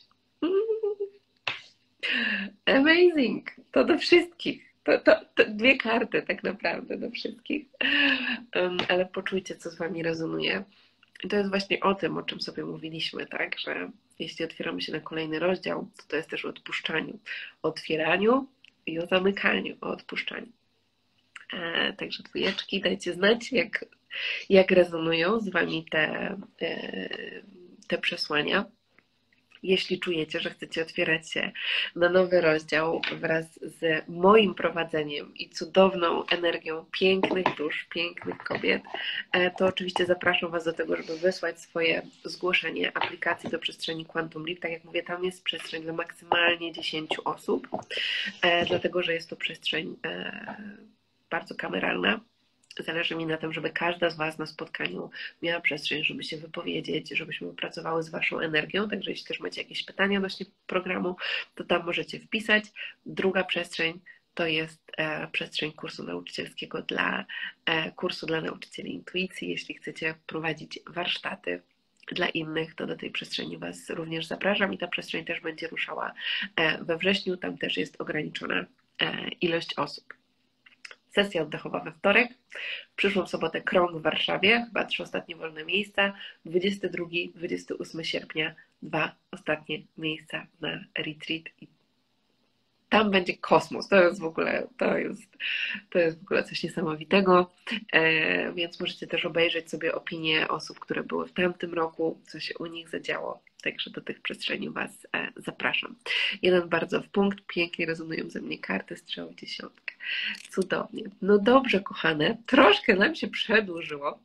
Amazing! To do wszystkich. To, to, to dwie karty tak naprawdę do wszystkich. Um, ale poczujcie, co z wami rezonuje. I to jest właśnie o tym, o czym sobie mówiliśmy, tak? Że jeśli otwieramy się na kolejny rozdział, to to jest też o odpuszczaniu. O otwieraniu i o zamykaniu, o odpuszczaniu. E, także dwójeczki, dajcie znać, jak, jak rezonują z wami te, te, te przesłania. Jeśli czujecie, że chcecie otwierać się na nowy rozdział wraz z moim prowadzeniem i cudowną energią pięknych dusz, pięknych kobiet, to oczywiście zapraszam Was do tego, żeby wysłać swoje zgłoszenie aplikacji do przestrzeni Quantum Leap. Tak jak mówię, tam jest przestrzeń dla maksymalnie dziesięciu osób, dlatego że jest to przestrzeń bardzo kameralna. Zależy mi na tym, żeby każda z Was na spotkaniu miała przestrzeń, żeby się wypowiedzieć, żebyśmy pracowały z Waszą energią. Także jeśli też macie jakieś pytania odnośnie programu, to tam możecie wpisać. Druga przestrzeń to jest e, przestrzeń kursu nauczycielskiego dla e, kursu dla nauczycieli intuicji. Jeśli chcecie prowadzić warsztaty dla innych, to do tej przestrzeni Was również zapraszam i ta przestrzeń też będzie ruszała e, we wrześniu. Tam też jest ograniczona e, ilość osób. Sesja oddechowa we wtorek, w przyszłą sobotę krąg w Warszawie, chyba trzy ostatnie wolne miejsca, dwudziestego drugiego do dwudziestego ósmego sierpnia, dwa ostatnie miejsca na retreat i tam będzie kosmos, to jest w ogóle, to jest, to jest w ogóle coś niesamowitego, e, więc możecie też obejrzeć sobie opinie osób, które były w tamtym roku, co się u nich zadziało. Także do tych przestrzeni Was e, zapraszam. Jeden bardzo w punkt, pięknie rezonują ze mnie karty, strzały dziesiątkę. Cudownie. No dobrze, kochane, troszkę nam się przedłużyło,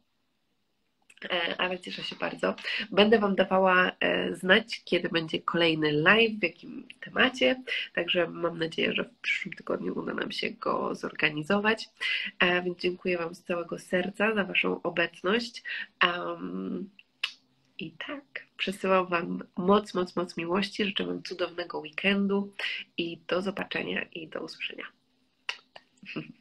e, ale cieszę się bardzo. Będę Wam dawała e, znać, kiedy będzie kolejny live, w jakim temacie, także mam nadzieję, że w przyszłym tygodniu uda nam się go zorganizować. E, więc dziękuję Wam z całego serca za Waszą obecność. Um, I tak, przesyłam Wam moc, moc, moc miłości. Życzę Wam cudownego weekendu i do zobaczenia i do usłyszenia.